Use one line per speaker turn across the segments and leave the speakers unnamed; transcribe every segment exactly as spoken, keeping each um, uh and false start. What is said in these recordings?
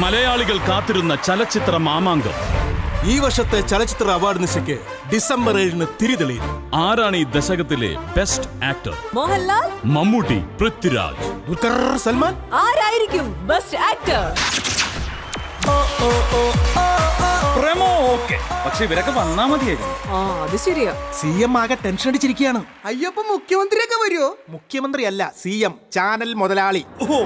മലയാളികൾ കാത്തിരുന്ന ചലച്ചിത്ര മാമാങ്കം
ഈ വർഷത്തെ ചലച്ചിത്ര അവാർഡ് നിശയ്ക്ക് ഡിസംബർ ഏഴിന് തിരിതെളിയും.
ആരാണ് ഈ ദശകത്തിലെ ബെസ്റ്റ് ആക്ടർ?
മോഹൻലാൽ,
മമ്മൂട്ടി, പൃഥ്വിരാജ്,
ദുൽഖർ സൽമാൻ.
ആരായിരിക്കും ബെസ്റ്റ് ആക്ടർ?
പ്രേമോ ഓക്കേ, പക്ഷെ ഇവരൊക്കെ വന്നാ മതിയായിരുന്നു.
ആ അത് ശരിയാ.
സി എം ആകെ ടെൻഷൻ അടിച്ചിരിക്കുകയാണ്.
അയ്യപ്പ മുഖ്യമന്ത്രിയൊക്കെ വരുമോ?
മുഖ്യമന്ത്രി അല്ല, സി എം, ചാനൽ മുതലാളി.
ഓഹോ,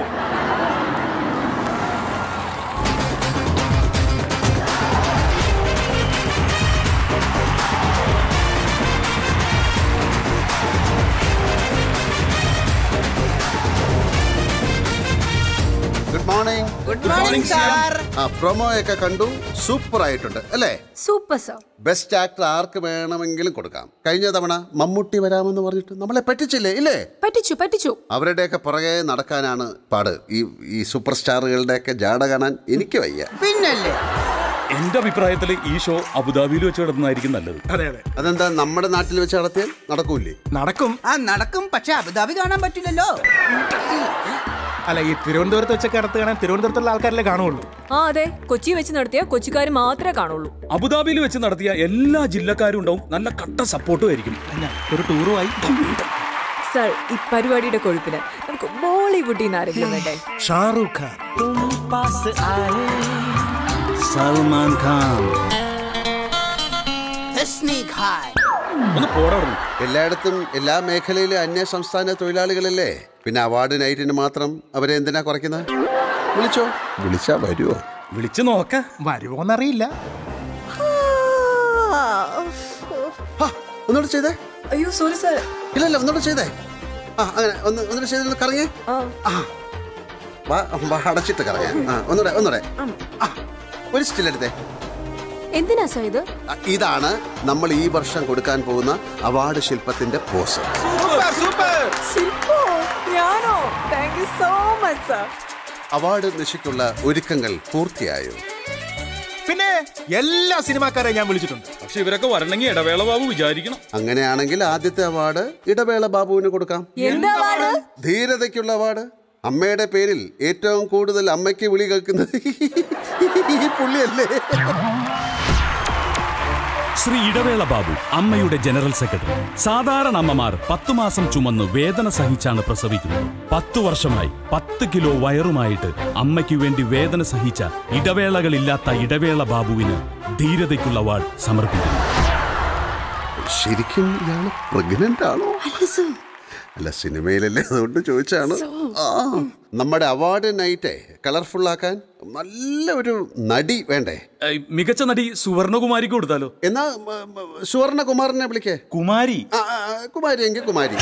good morning.
Good morning sir.
ആ പ്രൊമോ ഒക്കെ കണ്ടു, സൂപ്പർ ആയിട്ടുണ്ട് അല്ലേ?
Super sir.
ബെസ്റ്റ് ആക്ടർ ആർക്ക് വേണമെങ്കിലും കൊടുക്കാം. കഴിഞ്ഞ തവണ മമ്മൂട്ടി വരാമെന്ന് പറഞ്ഞിട്ട് നമ്മളെ പറ്റിച്ചില്ലേ ഇല്ലേ?
പറ്റിച്ചു പറ്റിച്ചു.
അവരുടെയൊക്കെ പുറകെ നടക്കാനാണ് പാട്. ഈ ഈ സൂപ്പർ സ്റ്റാറുകളുടെയൊക്കെ ജാട കാണാൻ എനിക്ക് വയ്യ.
പിന്നല്ലേ,
എന്റെ അഭിപ്രായത്തിൽ ഈ ഷോ അബുദാബിയിൽ വെച്ച് നടത്തുന്നതായിരിക്കും നല്ലത്.
അതെ അതെ,
അതെന്താ നമ്മുടെ നാട്ടിൽ വെച്ച് നടത്തിയാൽ നടക്കൂലേ?
നടക്കും.
ആ നടക്കും, പക്ഷെ അബുദാബി കാണാൻ പറ്റില്ലല്ലോ.
അല്ല, ഈ തിരുവനന്തപുരത്ത് വെച്ചൊക്കെ നടത്തുകയാണെങ്കിൽ തിരുവനന്തപുരത്തുള്ള ആൾക്കാരല്ലേ കാണുള്ളൂ.
ആ അതെ, കൊച്ചി വെച്ച് നടത്തിയ കൊച്ചിക്കാർ മാത്രമേ കാണുള്ളൂ.
അബുദാബിയിൽ വെച്ച് നടത്തിയ എല്ലാ ജില്ലക്കാരും ഉണ്ടാവും, നല്ല കട്ട സപ്പോർട്ടും ആയിരിക്കും.
ഒരു ടൂറുമായി.
സർ, ഈ പരിപാടിയുടെ കൊഴുപ്പിന് നമുക്ക് ബോളിവുഡിൽ നിന്ന് ആരെങ്കിലും വേണ്ടേ?
ഷാറൂഖ് ഖാൻ,
സൽമാൻ ഖാൻ, ഒന്ന് പോടാറുണ്ട്.
എല്ലായിടത്തും എല്ലാ മേഖലയിലും അന്യ സംസ്ഥാന തൊഴിലാളികളല്ലേ, പിന്നെ അവാർഡ് നൈറ്റിന് മാത്രം അവരെ എന്തിനാ കുറയ്ക്കുന്നത്? വിളിച്ചോ, വിളിച്ചാ വരുമോ?
വിളിച്ചു നോക്ക.
വരുമോന്നറിയില്ല.
ഒന്നുകൂടെ ചെയ്തേ.
അയ്യോ സോറി സർ.
ഇല്ല ഇല്ല, ഒന്നുകൂടെ ചെയ്തേ. ആ അങ്ങനെ ഒന്ന് ഒന്നുകൂടെ ചെയ്ത് കറങ്ങേ. ആ വാ, വാ അടച്ചിട്ട് കറങ്ങാൻ. ആ ഒന്നുകൂടെ ഒന്നുകൂടെ. ആ ഒരു സ്റ്റിൽ എടുത്തേ.
എന്തിനാ സർ ഇത്?
ഇതാണ് നമ്മൾ ഈ വർഷം കൊടുക്കാൻ പോകുന്ന അവാർഡ് ശില്പത്തിന്റെ പോസ്.
ശില്പോ? ഞാനോ? Thank you so much sir.
Award നിശയ്ക്കുള്ള ഒരുക്കങ്ങൾ പൂർത്തിയായോ?
പിന്നെ എല്ലാ സിനിമാക്കാരെയും ഞാൻ വിളിച്ചിട്ടുണ്ട്.
പക്ഷെ ഇവരൊക്കെ വരണമെങ്കിൽ ഇടവേള ബാബു വിചാരിക്കണം.
അങ്ങനെയാണെങ്കിൽ ആദ്യത്തെ അവാർഡ് ഇടവേള ബാബുവിന് കൊടുക്കാം.
എന്താ അവാർഡ്?
ധീരതയ്ക്കുള്ള അവാർഡ്. അമ്മയുടെ പേരിൽ ഏറ്റവും കൂടുതൽ അമ്മയ്ക്ക് വിളി കേൾക്കുന്നത് ഈ പുള്ളിയല്ലേ?
ശ്രീ ഇടവേള ബാബു, അമ്മയുടെ ജനറൽ സെക്രട്ടറി. സാധാരണ അമ്മമാർ പത്തു മാസം ചുമന്ന് വേദന സഹിച്ചാണ് പ്രസവിക്കുന്നത്. പത്തു വർഷമായി പത്ത് കിലോ വയറുമായിട്ട് അമ്മയ്ക്ക് വേണ്ടി വേദന സഹിച്ച ഇടവേളകളില്ലാത്ത ഇടവേള ബാബുവിന് ധീരതയ്ക്കുള്ള അവാർഡ് സമർപ്പിക്കുന്നു.
ശരിക്കും ഇയാള് പ്രഗ്നന്റ് ആണോ? അല്ല, സിനിമയിലല്ലേ, അതുകൊണ്ട് ചോദിച്ചാണ്. ആ നമ്മുടെ അവാർഡ് നൈറ്റേ കളർഫുൾ ആക്കാൻ നല്ല ഒരു നടി വേണ്ടേ?
മികച്ച നടി സുവർണകുമാരിക്ക് കൊടുത്താലോ?
എന്നാ സുവർണകുമാറിനെ വിളിക്കേ.
കുമാരി.
കുമാരി എങ്കിൽ കുമാരി.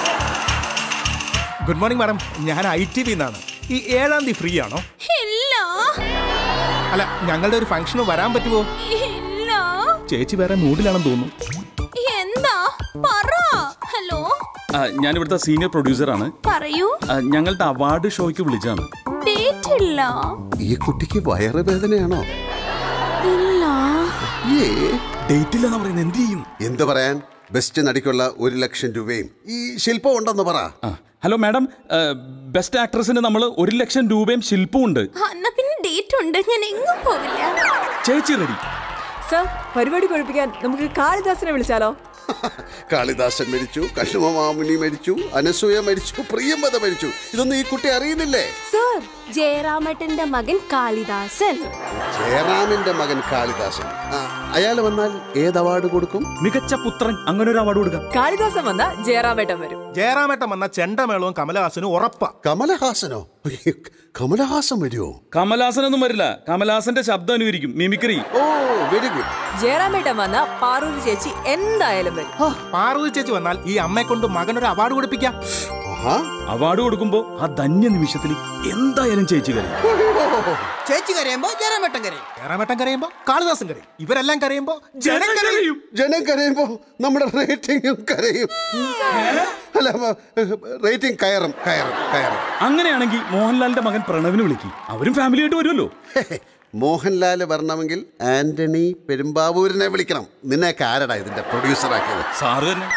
ഗുഡ് മോർണിംഗ് മാഡം, ഞാൻ ഐ ടി വി നിന്നാണ്. ഈ ഏഴാം തീയതി ഫ്രീ ആണോ? അല്ല, ഞങ്ങളുടെ ഒരു ഫംഗ്ഷന് വരാൻ പറ്റുമോ? ചേച്ചി വേറെ മൂഡിലാണെന്ന് തോന്നുന്നു.
എന്താ പറ. ഹലോ,
ഞാൻ ഇവിടുത്തെ സീനിയർ പ്രൊഡ്യൂസർ ആണ്.
പറയൂ.
ഞങ്ങളുടെ അവാർഡ് ഷോയ്ക്ക് വിളിച്ചാണ്.
ഡേറ്റ് ഇല്ല.
ഈ കുട്ടിക്ക് വയറുവേദനയാണോ?
ഇല്ല.
ഏ
ഡേറ്റ് ഇല്ലെന്ന് പറയുന്നത് എന്ത് ചെയ്യും?
എന്ത് പറയാൻ? ബെസ്റ്റ് നടിക്കുള്ള ഒരു ലക്ഷം രൂപയും ഈ ശില്പം ഉണ്ടെന്ന് പറ.
ഹലോ മാഡം, ബെസ്റ്റ് ആക്ട്രസിന് നമ്മൾ ഒരു ലക്ഷം രൂപയും ശില്പവും ഉണ്ട്.
എന്നാ പിന്നെ ഡേറ്റ് ഉണ്ട്, ഞാൻ എങ്ങും പോവില്ല.
ചേച്ചി റെഡി?
സർ, പരിപാടി കഴിപ്പിക്കാൻ നമുക്ക് കാളിദാസിനെ വിളിച്ചാലോ?
കാളിദാസൻ മരിച്ചു, കശുമാമുനി മരിച്ചു, അനസൂയ മരിച്ചു, പ്രിയമത മരിച്ചു. ഇതൊന്നും ഈ കുട്ടി അറിയുന്നില്ലേ?
സർ, ജയറാമേട്ടന്റെ മകൻ കാളിദാസൻ.
ജയറാമിന്റെ മകൻ കാളിദാസൻ. അയാൾ വന്നാൽ ഏത് അവാർഡ് കൊടുക്കും?
മികച്ച പുത്രൻ, അങ്ങനെ ഒരു അവാർഡ് കൊടുക്കാം.
കാളിദാസൻ വന്ന ജയറാമേട്ടൻ വരും.
ജയറാമേട്ടൻ വന്ന ചെണ്ടമേളവും കമലഹാസനും ഉറപ്പാ.
കമലഹാസനോ? കമലഹാസൻ വരുമോ?
കമലഹാസനൊന്നും വരില്ല. കമലഹാസന്റെ ശബ്ദം അനുകരിക്കും, മിമിക്രി.
Oh very good.
ജയറാമേട്ടൻ വന്ന പാർവതി ചേച്ചി എന്തായാലും വരും.
പാർവതി ചേച്ചി വന്നാൽ ഈ അമ്മയെ കൊണ്ട് മകനൊരു അവാർഡ് കൊടുപ്പിക്കാം.
അവാർഡ് കൊടുക്കുമ്പോ ആ ധന്യ നിമിഷത്തിൽ എന്തായാലും ചേച്ചി കരയും.
ചേച്ചി കരയുമ്പോ ജയറാമേട്ടൻ കരയും.
ജയറാമേട്ടൻ കരയുമ്പോ കാളിദാസൻ കരയും. ഇവരെല്ലാം കരയുമ്പോ ജനം കരയും.
ജനം കരയുമ്പോ നമ്മുടെ റേറ്റിംഗും കരയും. അല്ല, റേറ്റിംഗ് കയറും കയറും കയറും.
അങ്ങനെയാണെങ്കിൽ മോഹൻലാലിന്റെ മകൻ പ്രണവിന് വിളിക്കും. അവരും ഫാമിലി ആയിട്ട് വരുമല്ലോ.
മോഹൻലാൽ വരണമെങ്കിൽ ആന്റണി പെരുമ്പാവൂരിനെ വിളിക്കണം. നിന്നെയൊക്കെ ആരടാ ഇതിന്റെ പ്രൊഡ്യൂസർ ആക്കിയത്?
സാറ് തന്നെ.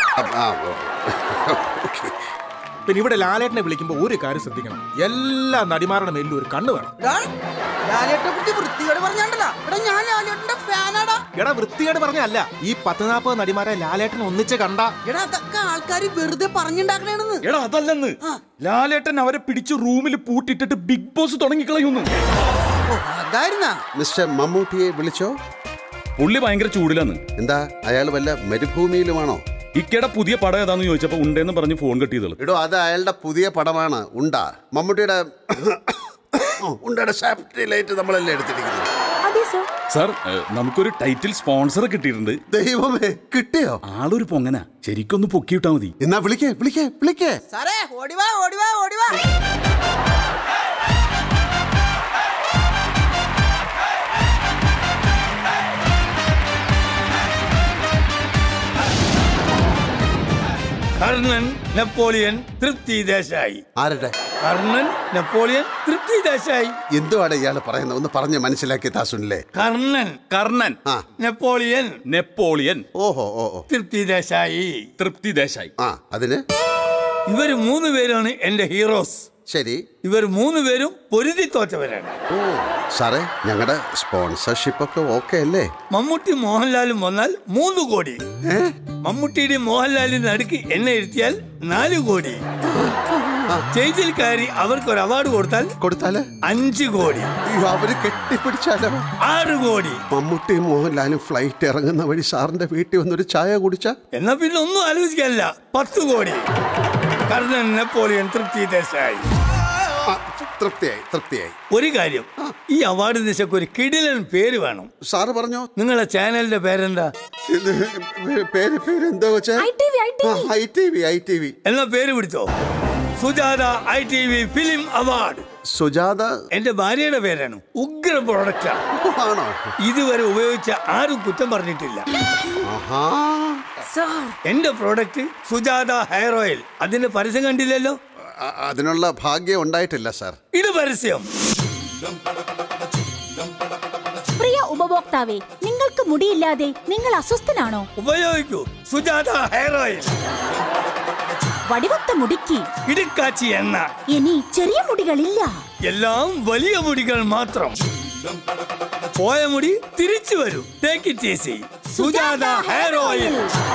പിന്നെ ഇവിടെ ലാലേട്ടനെ വിളിക്കുമ്പോൾ ഒരു കാര്യം ശ്രദ്ധിക്കണം, എല്ലാ നടിമാരുടെ മേലിലും ഒരു കണ്ണ് വേണം.
ലാലേട്ടനെ കുറിച്ച് വൃത്തികേട് പറഞ്ഞാണ്ടല്ലോ. എടാ ഞാൻ ലാലേട്ടന്റെ ഫാനാടാ.
എടാ വൃത്തികേട് പറഞ്ഞല്ല, ഈ പത്ത് നാപ്പത് നടിമാരെ ലാലേട്ടൻ ഒന്നിച്ച് കണ്ട.
എടാ അതൊക്കെ ആൾക്കാർ വെറുതെ പറഞ്ഞുണ്ടാക്കണേന്ന്.
എടാ അതല്ലെന്ന്, ലാലേട്ടൻ അവരെ പിടിച്ച് റൂമിൽ പൂട്ടിട്ടിട്ട് ബിഗ് ബോസ് തുടങ്ങിക്കളയുന്നു.
അതായിരുന്നാ?
മിസ്റ്റർ മമ്മൂട്ടിയെ വിളിച്ചോ?
പുള്ളി ഭയങ്കര ചൂടിലാന്ന്.
എന്താ അയാൾ വല്ല മരുഭൂമിയിലുമാണോ?
ഇക്കയുടെ പുതിയ പടം ഏതാന്ന് ചോദിച്ചപ്പോ ഉണ്ടെന്ന് പറഞ്ഞ് ഫോൺ കെട്ടിയതുള്ളൂ.
ഇടോ അത് അയാളുടെ പുതിയ പടമാണ് ഉണ്ടാ. മമ്മൂട്ടിയുടെ ഉണ്ടയുടെ സാറ്റലൈറ്റ് നമ്മളല്ലേ എടുത്തിരിക്കുന്നത്.
സാർ, നമുക്കൊരു ടൈറ്റിൽ സ്പോൺസർ കിട്ടിയിട്ടുണ്ട്.
ദൈവമേ, കിട്ടിയോ?
ആളൊരു പൊങ്ങനാ, ശരിക്കൊന്ന് പൊക്കിയിട്ടാ മതി.
എന്നാ വിളിക്കേ വിളിക്കേ വിളിക്കേ.
സാറേ ഓടിവാ ഓടിവാ ഓടിവാ.
കർണൻ, നെപ്പോളിയൻ, തൃപ്തി ദേശായി.
ആരുടെ?
കർണൻ, നെപ്പോളിയൻ, തൃപ്തി ദേശായി.
എന്തുവാണ് ഇയാള് പറയുന്നത്? ഒന്ന് പറഞ്ഞ് മനസ്സിലാക്കി താസുനില്ലേ.
കർണൻ,
കർണൻ,
നെപ്പോളിയൻ,
നെപ്പോളിയൻ,
ഓഹോ ഓ ഓ
തൃപ്തി ദേശായി.
തൃപ്തി ദേശായി.
ആ അതിന്
ഇവര് മൂന്ന് പേരാണ് എന്റെ ഹീറോസ്.
ശരി.
ഇവർ മൂന്ന് പേരും പൊരുതി തോറ്റവരാണ്.
ഓ സാറേ, ഞങ്ങളുടെ സ്പോൺസർഷിപ്പ് ഒക്കെ ഓക്കെ അല്ലേ?
മമ്മൂട്ടി മോഹൻലാലും വന്നാൽ മൂന്ന് കോടി. മമ്മൂട്ടിയുടെ മോഹൻലാലിന്റെ നടുക്ക് എന്നെ ഇരുത്തിയാൽ നാല് കോടി. സ്റ്റേജിൽ കയറി അവർക്ക് ഒരു അവാർഡ് കൊടുത്താൽ
കൊടുത്താല്
അഞ്ച് കോടി.
അവര് കെട്ടിപ്പിടിച്ചാലോ?
ആറ് കോടി.
മമ്മൂട്ടിയും മോഹൻലാലും ഫ്ലൈറ്റ് ഇറങ്ങുന്ന വഴി സാറിന്റെ വീട്ടിൽ വന്നൊരു ചായ കുടിച്ച
എന്നാ പിന്നെ ഒന്നും ആലോചിക്കാനില്ല, പത്ത് കോടി. കർണൻ, നെപ്പോളിയൻ, തൃപ്തി ദേശായി.
തൃപ്തിയായി തൃപ്തിയായി.
ഒരു കാര്യം, ഈ അവാർഡ് ദിശക്ക് ഒരു കിടിലൻ പേര് വേണം.
സാറ് പറഞ്ഞോ.
നിങ്ങളെ ചാനലിന്റെ പേരെന്താ?
പേര് പേര് എന്താ വെച്ചാ? I T V I T V.
എന്നാ പേര് പിടിച്ചോ, Sujatha I T V film award.
Sujatha
എന്റെ ഭാര്യയുടെ പേരാണ്. ഉഗ്ര പ്രൊഡക്റ്റാ.
ആണോ?
ഇതുവരെ ഉപയോഗിച്ച ആരും കുറ്റം പറഞ്ഞിട്ടില്ല. എന്റെ പ്രോഡക്റ്റ് സുജാത ഹെയർ ഓയിൽ. അതിന്റെ പരസ്യം കണ്ടില്ലല്ലോ?
അതിനുള്ള ഭാഗ്യം ഉണ്ടായിട്ടില്ല സാർ.
ഇത് പരസ്യം.
പ്രിയ ഉപഭോക്താവേ, നിങ്ങൾക്ക് മുടിയില്ലാതെ നിങ്ങൾ അസ്വസ്ഥനാണോ?
ഉപയോഗിക്കൂ സുജാത ഹെയർ ഓയിൽ.
വടിവത്ത മുടിക്ക്
ഇടുക്കാച്ചി എണ്ണ.
ഇനി ചെറിയ മുടികളില്ല,
എല്ലാം വലിയ മുടികൾ മാത്രം. പോയ മുടി തിരിച്ചു വരും. Take it easy. Sujatha hair oil.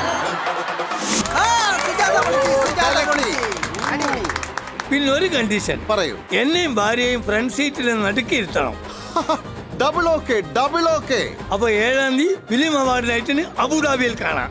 പിന്നെ ഒരു കണ്ടീഷൻ
പറയൂ.
എന്നെയും ഭാര്യയും ഫ്രണ്ട് സീറ്റിൽ നടുക്കിയിരുത്തണം.
Double okay double okay.
അപ്പൊ ഏഴാം തീയതി ഫിലിം അവാർഡ് നൈറ്റിന് അബുദാബിയിൽ കാണാം.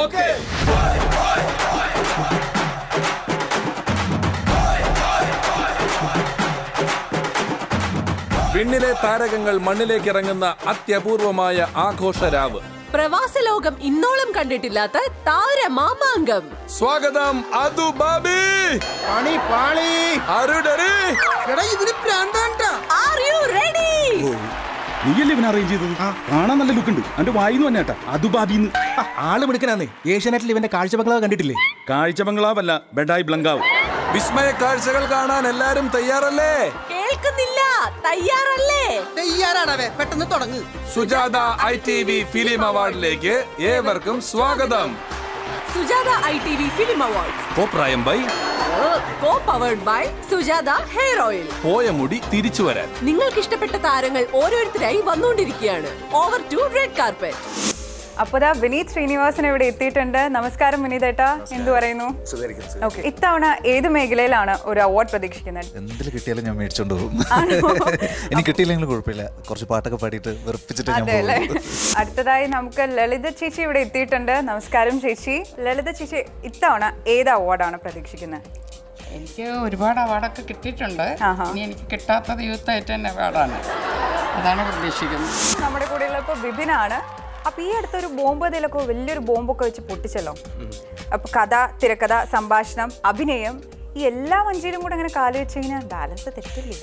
വിണ്ണിലെ താരകങ്ങൾ മണ്ണിലേക്ക് ഇറങ്ങുന്ന അത്യപൂർവമായ ആഘോഷരാവ്.
പ്രവാസ ലോകം ഇന്നോളം കണ്ടിട്ടില്ലാത്ത താര മാമാങ്കം.
സ്വാഗതം അദു ബാബി.
പണി പാളി.
അരുടരി.
എടാ ഇവര് പ്രാന്താണ്ടാ.
Are you ready?
നീയല്ലേ ഇവൻ അറേഞ്ച് ചെയ്തത്? കാണാൻ നല്ല ലുക്ക് ഉണ്ട്. അവന്റെ വായിന്ന് വന്നേട്ടാ അതുബാബിന്ന്.
ആള് മിടുക്കനാന്ന്. ഏഷ്യാനെറ്റിൽ ഇവന്റെ കാഴ്ച ബംഗ്ലാവ് കണ്ടിട്ടില്ലേ?
കാഴ്ച ബംഗ്ലാവല്ല, ബെഡായി ബ്ലങ്കാവ്.
വിസ്മയ കാഴ്ചകൾ കാണാൻ എല്ലാരും തയ്യാറല്ലേ?
കേൾക്കുന്നില്ല, തയ്യാറല്ലേ?
തയ്യാറാണവേ, പെട്ടെന്ന് തുടങ്ങ്.
Sujatha I T V film അവാർഡിലേക്ക് ഏവർക്കും സ്വാഗതം.
Sujatha I T V film award
കോപ്രായം by
co powered by Sujatha hair oil.
പോയ മുടി തിരിച്ചു വരാൻ.
നിങ്ങൾക്ക് ഇഷ്ടപ്പെട്ട താരങ്ങൾ ഓരോരുത്തരായി വന്നുകൊണ്ടിരിക്കുകയാണ്. Over to red carpet.
അപ്പോൾ ദാ വിനീത് ശ്രീനിവാസൻ ഇവിടെ എത്തിയിട്ടുണ്ട്. നമസ്കാരം വിനീതേട്ടാ, എന്തു പറയുന്നു? ഓക്കെ, ഇത്തവണ ഏത് മേഖലയിലാണ് ഒരു അവാർഡ് പ്രതീക്ഷിക്കുന്നത്?
എന്തിൽ കിട്ടിയാലും ഞാൻ മേടിച്ചോണ്ട് പോകും. എനിക്ക് കിട്ടിയില്ലെങ്കിലും കുഴപ്പമില്ല, കുറച്ച് പാട്ടൊക്കെ പാടിയിട്ട് വെറുപ്പിച്ചിട്ട് ഞാൻ പോകും.
അടുത്തതായി നമുക്ക് ലളിത ചേച്ചി ഇവിടെ എത്തിയിട്ടുണ്ട്. നമസ്കാരം ചേച്ചി. ലളിത ചേച്ചി, ഇത്തവണ ഏത് അവാർഡാണ് പ്രതീക്ഷിക്കുന്നത്?
എനിക്ക് ഒരുപാട് അവാർഡൊക്കെ കിട്ടിയിട്ടുണ്ട്. ഇനി എനിക്ക് കിട്ടാത്തത് യൂത്ത് ഐറ്റൻ അവാർഡാണ്, അതാണ് പ്രതീക്ഷിക്കുന്നത്.
നമ്മുടെ കൂടെയുള്ള ഇപ്പോൾ ബിബിനാണ്. അപ്പൊ ഈ അടുത്തൊരു ബോംബ് ഇതിലൊക്കെ വലിയൊരു ബോംബൊക്കെ വെച്ച് പൊട്ടിച്ചല്ലോ. അപ്പൊ കഥ, തിരക്കഥ, സംഭാഷണം, അഭിനയം, ഈ എല്ലാ വഞ്ചിയിലും കൂടെ അങ്ങനെ കാല് വെച്ച് കഴിഞ്ഞാൽ ബാലൻസ് തെറ്റില്ലേ?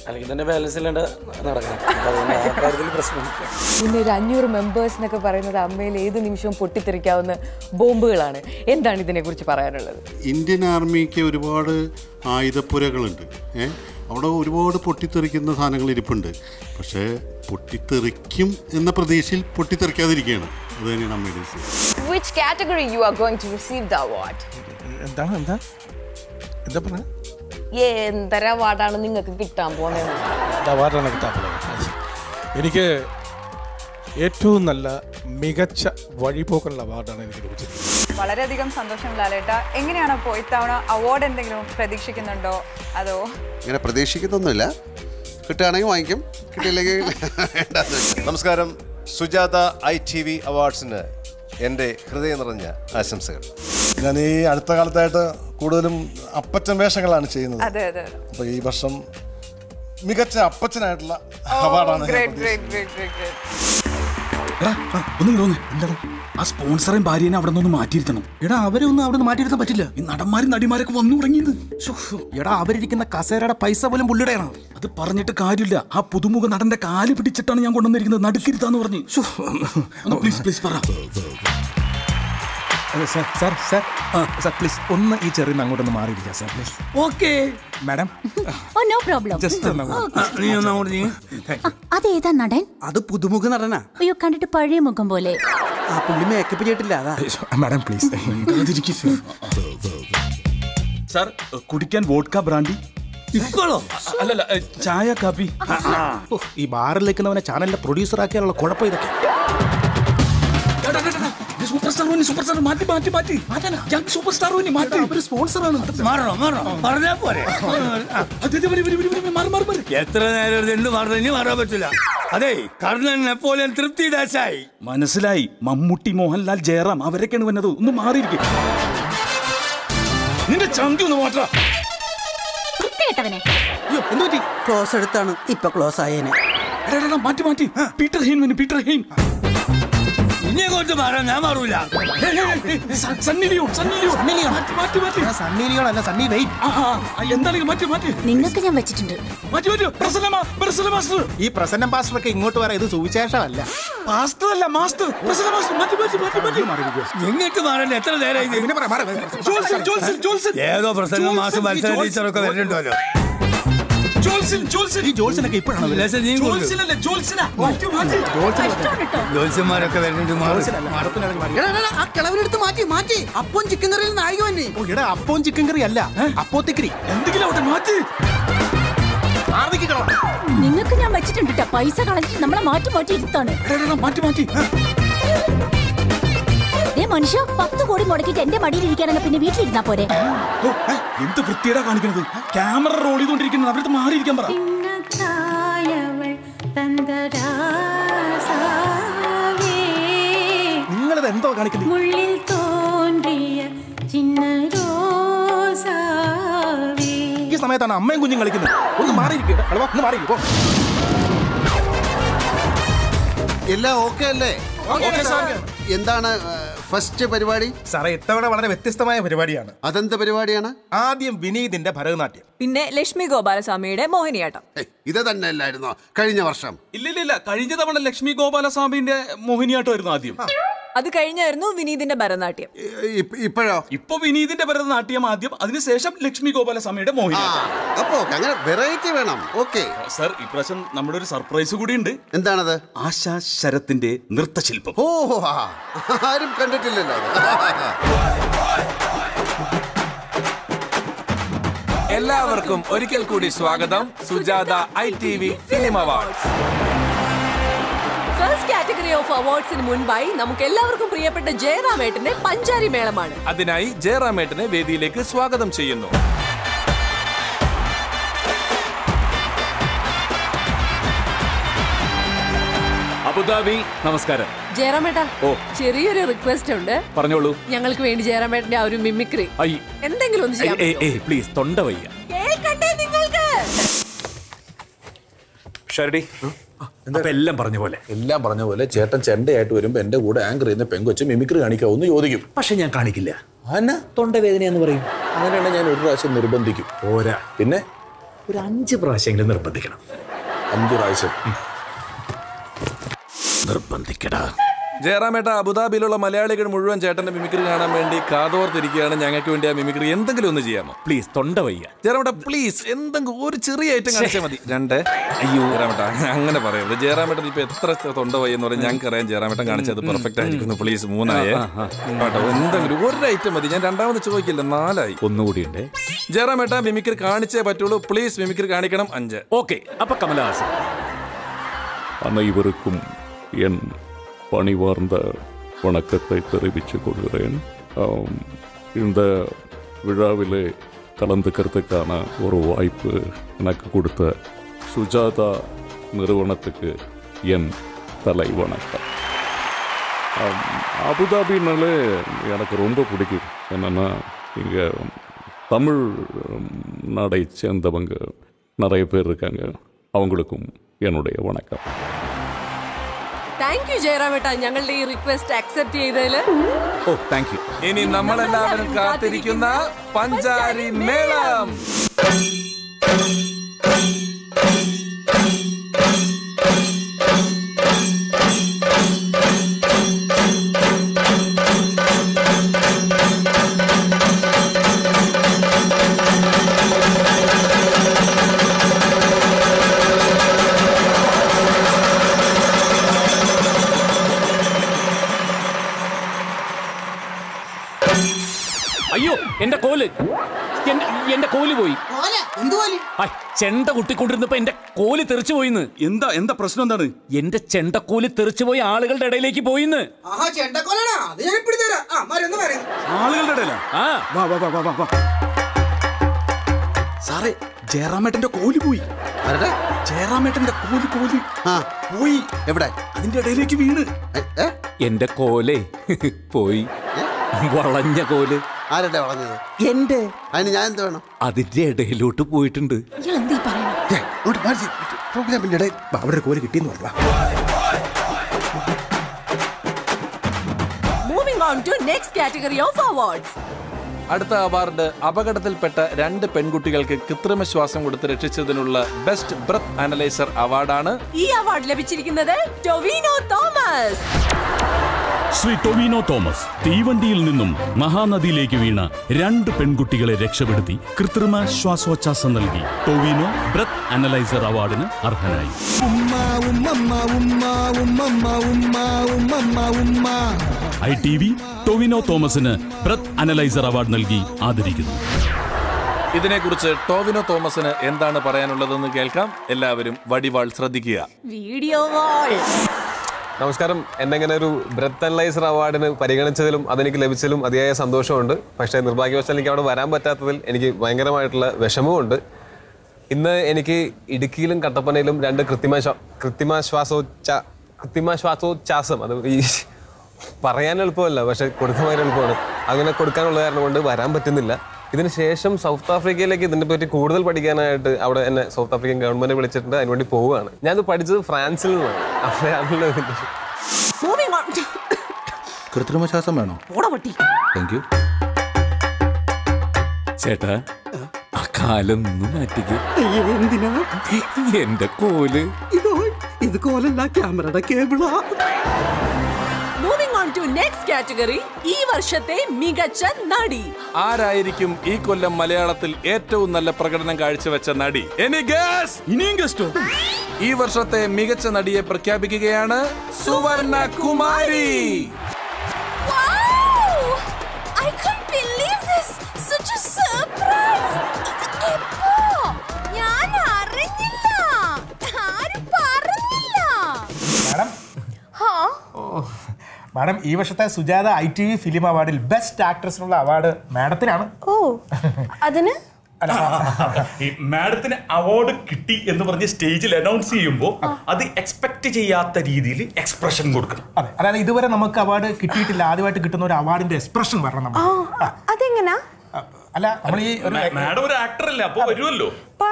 പിന്നെ ഒരു അഞ്ഞൂറ് മെമ്പേഴ്സ് എന്നൊക്കെ പറയുന്നത് അമ്മയിൽ ഏത് നിമിഷവും പൊട്ടിത്തെറിക്കാവുന്ന ബോംബുകളാണ്. എന്താണ് ഇതിനെ കുറിച്ച് പറയാനുള്ളത്?
ഇന്ത്യൻ ആർമിക്ക് ഒരുപാട് ആയുധപ്പുരകളുണ്ട്. ഏഹ് അവിടെ ഒരുപാട് പൊട്ടിത്തെറിക്കുന്ന സാധനങ്ങൾ ഇരിപ്പുണ്ട്. പക്ഷേ പൊട്ടിത്തെറിക്കും എന്ന പ്രതീക്ഷയിൽ പൊട്ടിത്തെറിക്കാതിരിക്കുകയാണ്. അത് തന്നെയാണ് അമ്മയുടെ വിഷയം.
Which category you are going to receive the award?
എന്താണ് എന്താ എന്താ പറഞ്ഞത്?
എന്തര അവാർഡാണ് നിങ്ങൾക്ക് കിട്ടാൻ പോകുന്നത്?
അവാർഡാണ് കിട്ടാൻ പോകുന്നത്.
എനിക്ക് ഏറ്റവും നല്ല മികച്ച വഴിപോക്കനുള്ള അവാർഡാണ് എനിക്ക് ലഭിച്ചത്.
വളരെയധികം സന്തോഷം ലാലേട്ട. എങ്ങനെയാണ് ഇപ്പോൾ ഇത്തവണ അവാർഡ് എന്തെങ്കിലും പ്രതീക്ഷിക്കുന്നുണ്ടോ അതോ?
ഇങ്ങനെ പ്രതീക്ഷിക്കുന്നൊന്നുമില്ല, കിട്ടുകയാണെങ്കിൽ വാങ്ങിക്കും, കിട്ടിയില്ലെങ്കിൽ
നമസ്കാരം. സുജാത ഐ ടി വി അവാർഡ്സിന് എൻ്റെ ഹൃദയം നിറഞ്ഞ ആശംസകൾ.
ഞാൻ ഈ അടുത്ത കാലത്തായിട്ട് കൂടുതലും അപ്പച്ചൻ വേഷങ്ങളാണ് ചെയ്യുന്നത്.
അതെ അതെ.
അപ്പോൾ ഈ വർഷം മികച്ച അപ്പച്ചനായിട്ടുള്ള അവാർഡാണ്.
ആ സ്പോൺസറേയും ഭാര്യനെ അവിടെ നിന്ന് മാറ്റിയിരുത്തണം. എടാ അവരെ ഒന്നും അവിടെ നിന്ന് മാറ്റിയിരുത്താൻ പറ്റില്ല. ഈ നടന്മാരും നടിമാരൊക്കെ വന്നു തുടങ്ങിയത്. എടാ അവരിരിക്കുന്ന കസേരയുടെ പൈസ പോലും പുള്ളിയുടെയാണ്. അത് പറഞ്ഞിട്ട് കാര്യമില്ല. ആ പുതുമുഖ നടന്റെ കാല് പിടിച്ചിട്ടാണ് ഞാൻ കൊണ്ടുവന്നിരിക്കുന്നത്. നടുക്കിരുത്താന്ന് പറഞ്ഞു. പ്ലീസ് പ്ലീസ് പറ
sir sir sir sir please ഒന്ന് ഈ ചെറിയ അങ്ങോട്ടൊന്ന് മാറിയിരിക്കാം sir please.
Okay
madam.
Oh no problem. അതേതാ നടൻ?
അത് പുതുമുഖ നടനാ.
അയ്യോ കണ്ടിട്ട് പഴയ മുഖം പോലെ.
ആ പുള്ളി മേക്കപ്പ് ചെയ്തിട്ടില്ല. അതാ
മാഡം പ്ലീസ്.
സാർ കുടിക്കാൻ വോഡ്ക ബ്രാൻഡി അല്ലല്ല ചായ കാപ്പി.
ഈ ബാറിൽ നിൽക്കുന്നവനെ ചാനലിന്റെ പ്രൊഡ്യൂസർ ആക്കിയാലുള്ള കുഴപ്പം ഇതൊക്കെ.
സൂപ്പർ സ്റ്റാർ സൂപ്പർ സ്റ്റാർ മാറ്റി മാറ്റി മാറ്റി സൂപ്പർ സ്റ്റാർ മാറ്റി. അവര് സ്പോൺസറാണ്.
എത്ര നേരം എന്ത് മാറണം, ഇനി മാറാൻ പറ്റില്ല. അതെ കർണൻ നെപ്പോളിയൻ തൃപ്തി ദേശായി.
മനസ്സിലായി. മമ്മൂട്ടി മോഹൻലാൽ ജയറാം അവരൊക്കെയാണ് വന്നത്. ഒന്ന് മാറിയിരിക്കും. നിന്റെ ചന്തി ഒന്ന് മാറ്റാ.
ക്ലോസ് എടുത്താണ് ഇപ്പൊ ക്ലോസ് ആയേനെ.
മാറ്റി മാറ്റി. പീറ്റർ ഹെയിൻ വന്നു. പീറ്റർ ഹെയിൻ
ഇനി അങ്ങോട്ട് മാറാൻ ഞാൻ മാറൂല.
നിങ്ങൾക്ക് ഞാൻ വെച്ചിട്ടുണ്ട്.
ഈ പ്രസന്നം പാസ്റ്റർ ഒക്കെ ഇങ്ങോട്ട് വരാം. ഇത് സുവിശേഷമല്ല.
എങ്ങോട്ട് മാറാൻ എത്ര നേരം? ഏതോ പ്രസന്ന മാസം മത്സര ടീച്ചറൊക്കെ വരുന്നുണ്ടല്ലോ. ജോത്സ്യന്മാരൊക്കെ വരുന്നുണ്ട്.
ആ കിളവിനെടുത്ത് മാറ്റി മാറ്റി. അപ്പവും ചിക്കൻ കറിയിൽ നായിക തന്നെ.
അപ്പവും ചിക്കൻ കറി അല്ല, അപ്പോത്തിക്കറി.
എന്തെങ്കിലും മാറ്റി.
നിങ്ങൾക്ക് ഞാൻ വെച്ചിട്ടുണ്ട് ട്ടോ. പൈസ കളഞ്ഞിട്ട് നമ്മളെ മാറ്റി മാറ്റി ഇരുത്താണ്.
മാറ്റി മാറ്റി.
മനുഷ്യ പത്ത് കോടി മുടക്കിട്ട് എന്റെ മടിയിൽ ഇരിക്കാനല്ല പിന്നെ വീട്ടിലിരുന്നാ പോരെ.
എന്ത് വൃത്തിയേടാ കാണിക്കുന്നത്. ക്യാമറ റോൾ ചെയ്തോണ്ടിരിക്കുന്നത്. അവരുടെ മാറിയിരിക്കാൻ പറ.
നിങ്ങളിത് എന്തോ കാണിക്കുന്നത്. ഈ സമയത്താണ് അമ്മയും കുഞ്ഞും കളിക്കുന്നത്. ഒന്ന് മാറിയിരിക്കും. ഒന്ന് മാറിയിരിക്കും.
എല്ലാം ഓക്കെ അല്ലേ? എന്താണ് ഫസ്റ്റ് പരിപാടി?
സാറേ ഇത്തവണ വളരെ വ്യത്യസ്തമായ പരിപാടിയാണ്.
അതെന്ത് പരിപാടിയാണ്?
ആദ്യം വിനീതിന്റെ ഭരതനാട്യം,
പിന്നെ ലക്ഷ്മി ഗോപാലസ്വാമിയുടെ മോഹിനിയാട്ടം.
ഇത് തന്നെ അല്ലായിരുന്നോ കഴിഞ്ഞ വർഷം?
ഇല്ലില്ല, കഴിഞ്ഞ തവണ ലക്ഷ്മി ഗോപാലസ്വാമിന്റെ മോഹിനിയാട്ടമായിരുന്നു ആദ്യം.
അത് കഴിഞ്ഞായിരുന്നു വിനീതിന്റെ ഭരതനാട്യം.
ഇപ്പോഴോ?
ഇപ്പൊ വിനീതിന്റെ ഭരതനാട്യം ആദ്യം, അതിനുശേഷം ലക്ഷ്മി ഗോപാലസ്വാമിയുടെ മോഹിനിയാട്ടം.
അപ്പോ അങ്ങനെ വെറൈറ്റി വേണം. ഓക്കെ
സർ, ഇപ്രാവശ്യം നമ്മുടെ ഒരു സർപ്രൈസ് കൂടി ഉണ്ട്.
എന്താണത്?
ആശാ ശരത്തിന്റെ നൃത്തശില്പം.
ഓ ആരും കണ്ടിട്ടില്ലല്ലോ.
എല്ലാവർക്കും ഒരിക്കൽ കൂടി സ്വാഗതം Sujatha I T V film awards.
First category of അവാർഡ്സിന് മുൻപായി നമുക്ക് എല്ലാവർക്കും പ്രിയപ്പെട്ട ജയറാമേട്ടന്റെ പഞ്ചാരി മേളമാണ്.
അതിനായി ജയറാമേട്ടനെ വേദിയിലേക്ക് സ്വാഗതം ചെയ്യുന്നു.
അബുദാബി നമസ്കാരം.
ജയറാമേട്ട, ഓ ചെറിയൊരു റിക്വസ്റ്റ് ഉണ്ട്.
പറഞ്ഞോളൂ.
ഞങ്ങൾക്ക് വേണ്ടി ജയറാമേട്ടന്റെ ആ ഒരു മിമിക്രി എന്തെങ്കിലും ഒന്ന് ചെയ്യാം.
പ്ലീസ്, തൊണ്ട വയ്യ.
കേൾക്കട്ടെ നിങ്ങൾക്ക്.
ഷർഡി എല്ലാം പറഞ്ഞ പോലെ എല്ലാം പറഞ്ഞ പോലെ ചേട്ടൻ ചെണ്ടയായിട്ട് വരുമ്പോ എന്റെ കൂടെ ആങ്കർ ചെയ്യുന്ന പെങ്കൊച്ച് മിമിക്രി കാണിക്കാവെന്ന് ചോദിക്കും. പക്ഷെ ഞാൻ കാണിക്കില്ല. അന്ന തൊണ്ടവേദന എന്ന് പറയും. അങ്ങനെയാണ് ഞാൻ ഒരു പ്രാവശ്യം നിർബന്ധിക്കും. പോരാ, പിന്നെ ഒരു അഞ്ച് പ്രാവശ്യമെങ്കിലും നിർബന്ധിക്കണം. അഞ്ച് പ്രാവശ്യം
നിർബന്ധിക്കടാ.
ജയറാമേട്ട, അബുദാബിയിലുള്ള മലയാളികൾ മുഴുവൻ ചേട്ടന്റെ മിമിക്രി കാണാൻ വേണ്ടി കാതോർത്തിരിക്കുകയാണ്. ഞങ്ങൾക്ക് വേണ്ടി ആ മിമിക്രി എന്തെങ്കിലും ഒന്ന് ചെയ്യാമോ?
പ്ലീസ്, തൊണ്ട വയ്യ.
ജയറാമേട്ട പ്ലീസ്, എന്തെങ്കിലും ഒരു ചെറിയ ഐറ്റം കാണിച്ചാൽ മതി. രണ്ട് അയ്യോ ജയറാമേട്ട അങ്ങനെ പറയരുത്. ജയറാമേട്ടൻ ഇപ്പൊ എത്ര തൊണ്ട വയ്യെന്ന് പറഞ്ഞാൽ ഞങ്ങൾക്ക് അറിയാം. ജയറാമേട്ടൻ കാണിച്ചത് പെർഫെക്റ്റ് ആയിരിക്കുന്നു. പ്ലീസ്, മൂന്നായേ കേട്ടോ. എന്തെങ്കിലും ഒരു ഐറ്റം മതി. ഞാൻ രണ്ടാമത് ചോദിക്കില്ല, നാലായി.
ഒന്നുകൂടി ഉണ്ട്.
ജയറാമേട്ട മിമിക്രി കാണിച്ചേ പറ്റുള്ളൂ. പ്ലീസ് മിമിക്രി കാണിക്കണം. അഞ്ച്.
ഓക്കെ, അപ്പൊ കമലഹാസൻ.
அனைவருக்கும் என் பணிவார்ந்த வணக்கத்தை தெரிவித்துக் கொள்கிறேன். இந்த விழாவிலே கலந்துக்கிறதுக்கான ஒரு வாய்ப்பு எனக்கு கொடுத்த சுஜாதா நிறுவனத்துக்கு என் தலை வணக்கம். அபுதாபினாலே எனக்கு ரொம்ப பிடிக்கும். என்னென்னா இங்கே தமிழ் நாடை சேர்ந்தவங்க நிறைய பேர் இருக்காங்க. அவங்களுக்கும் என்னுடைய വണക്കം.
താങ്ക് യു ജയറാമേട്ടാ ഞങ്ങളുടെ ഈ റിക്വസ്റ്റ് അക്സെപ്റ്റ് ചെയ്തതില്.
Oh thank you. ഇനി നമ്മളെല്ലാവരും കാത്തിരിക്കുന്ന പഞ്ചാരി മേളം.
അയ്യോ എന്റെ കോല് എന്റെ കോല് പോയി. ചെണ്ട കുട്ടിക്കൊണ്ടിരുന്നപ്പോ എന്റെ കോല് തെറിച്ചു പോയിന്ന്.
എന്താ എന്താ പ്രശ്നം എന്താണ്?
എന്റെ ചെണ്ടക്കോല് തെറിച്ചു പോയി ആളുകളുടെ ഇടയിലേക്ക് പോയിന്ന്.
ആളുകളുടെ ഇടയിലാ?
ആ
വാ വാ വാ വാ വാ. സാറേ ജയറാമേട്ടന്റെ കോല് പോയി. ജയറാമേട്ടന്റെ കോല് കോല് പോയി. എവിടെ? അതിന്റെ ഇടയിലേക്ക് വീണ്.
എന്റെ കോലേ പോയി. വളഞ്ഞ കോല്.
ആരുടെ വളഞ്ഞത്?
എന്റെ.
അതിന് ഞാൻ എന്ത് വേണം?
അതിന്റെ ഇടയിലോട്ട് പോയിട്ടുണ്ട്.
പ്രോഗ്രാമിന്റെ ഇടയിൽ
അവിടെ കോല് കിട്ടിയെന്ന് പറഞ്ഞ.
Moving on to next category of awards.
അടുത്ത അവാർഡ് അപകടത്തിൽപ്പെട്ട രണ്ട് പെൺകുട്ടികൾക്ക് കൃത്രിമ ശ്വാസം കൊടുത്ത് രക്ഷിച്ചതിനുള്ള ബെസ്റ്റ് ബ്രത്ത് അനലൈസർ അവാർഡാണ്.
ഈ അവാർഡ് ലഭിച്ചിരിക്കുന്നത് ടൊവിനോ തോമസ്.
ശ്രീ ടൊവിനോ തോമസ് തീവണ്ടിയിൽ നിന്നും മഹാനദിയിലേക്ക് വീണ രണ്ട് പെൺകുട്ടികളെ രക്ഷപ്പെടുത്തി കൃത്രിമ ശ്വാസോച്ഛ്വാസം നൽകി ടൊവിനോ ബ്രത്ത് അനലൈസർ അവാർഡിന് അർഹനായി. ഐ ടി വി ടൊവിനോ തോമസിന് ബ്രത്ത് അനലൈസർ അവാർഡ് നൽകി ആദരിക്കുന്നു.
ഇതിനെക്കുറിച്ച് ടൊവിനോ തോമസിന് എന്താണ് പറയാനുള്ളതെന്ന് കേൾക്കാം. എല്ലാവരും വടിവാൾ ശ്രദ്ധിക്കുക.
വീഡിയോ വാൾ.
നമസ്കാരം. എന്നെ ഇങ്ങനെ ഒരു ബ്രത്ത് അനലൈസർ അവാർഡിന് പരിഗണിച്ചതിലും അതെനിക്ക് ലഭിച്ചതിലും അതിയായ സന്തോഷമുണ്ട്. പക്ഷേ നിർഭാഗ്യവശാൽ എനിക്ക് അവിടെ വരാൻ പറ്റാത്തതിൽ എനിക്ക് ഭയങ്കരമായിട്ടുള്ള വിഷമവുമുണ്ട്. ഇന്ന് എനിക്ക് ഇടുക്കിയിലും കട്ടപ്പനയിലും രണ്ട് കൃത്രിമ കൃത്രിമ ശ്വാസോച്ഛ കൃത്രിമ ശ്വാസോച്ഛ്വാസം അത് ഈ പറയാൻ എളുപ്പമല്ല, പക്ഷെ കൊടുക്കാൻ എളുപ്പമാണ്. അങ്ങനെ കൊടുക്കാനുള്ള കാരണം കൊണ്ട് വരാൻ പറ്റുന്നില്ല. ഇതിന് ശേഷം സൗത്ത് ആഫ്രിക്കയിലേക്ക് ഇതിനെ പറ്റി കൂടുതൽ പഠിക്കാനായിട്ട് അവിടെ എന്നെ സൗത്ത് ആഫ്രിക്കൻ ഗവൺമെന്റ് വിളിച്ചിട്ടുണ്ട്. അതിനുവേണ്ടി പോവുകയാണ്. ഞാനത് പഠിച്ചത് ഫ്രാൻസിൽ നിന്നാണ്. അവിടെയാണല്ലോ
കൃത്രിമ ശ്വാസം വേണോ? താങ്ക് യു
ചേട്ടാ. ആ കാലൊന്നും മാറ്റിക്ക്.
എന്തിനാ?
എന്റെ കോല്.
ഇതോ ഇത് കോലല്ല, ക്യാമറയുടെ കേബിളാ.
Moving on to next category. ഈ വർഷത്തെ മികച്ച നടി.
ആരായിരിക്കും ഈ കൊല്ലം മലയാളത്തിൽ ഏറ്റവും നല്ല പ്രകടനം കാഴ്ചവെച്ച നടി? Any guess?
ഇനിയും ഗസ്റ്റോ?
ഈ വർഷത്തെ മികച്ച നടിയെ പ്രഖ്യാപിക്കുകയാണ് സുവർണ Kumari.
I can't believe this. Such a surprise. ഞാൻ അറിഞ്ഞില്ല. ആരും പറഞ്ഞില്ല.
മാഡം മാഡം ഈ വർഷത്തെ Sujatha I T V film അവാർഡിൽ ബെസ്റ്റ് ആക്ട്രസിനുള്ള അവാർഡ് മാഡത്തിനാണ്.
ഓ അതിന്
ഈ മാഡത്തിന് അവാർഡ് കിട്ടി എന്ന് പറഞ്ഞ് സ്റ്റേജിൽ അനൗൺസ് ചെയ്യുമ്പോൾ അത് എക്സ്പെക്ട് ചെയ്യാത്ത രീതിയിൽ എക്സ്പ്രഷൻ കൊടുക്കണം.
അതെ, അതായത് ഇതുവരെ നമുക്ക് അവാർഡ് കിട്ടിയിട്ടില്ല. ആദ്യമായിട്ട് കിട്ടുന്ന ഒരു അവാർഡിന്റെ എക്സ്പ്രഷൻ വരണം നമ്മൾ.
അതെങ്ങനാ?
അല്ല നമ്മൾ ഈ
മാഡം ഒരു ആക്ടർ അല്ലേ, അപ്പൊ വരുമല്ലോ.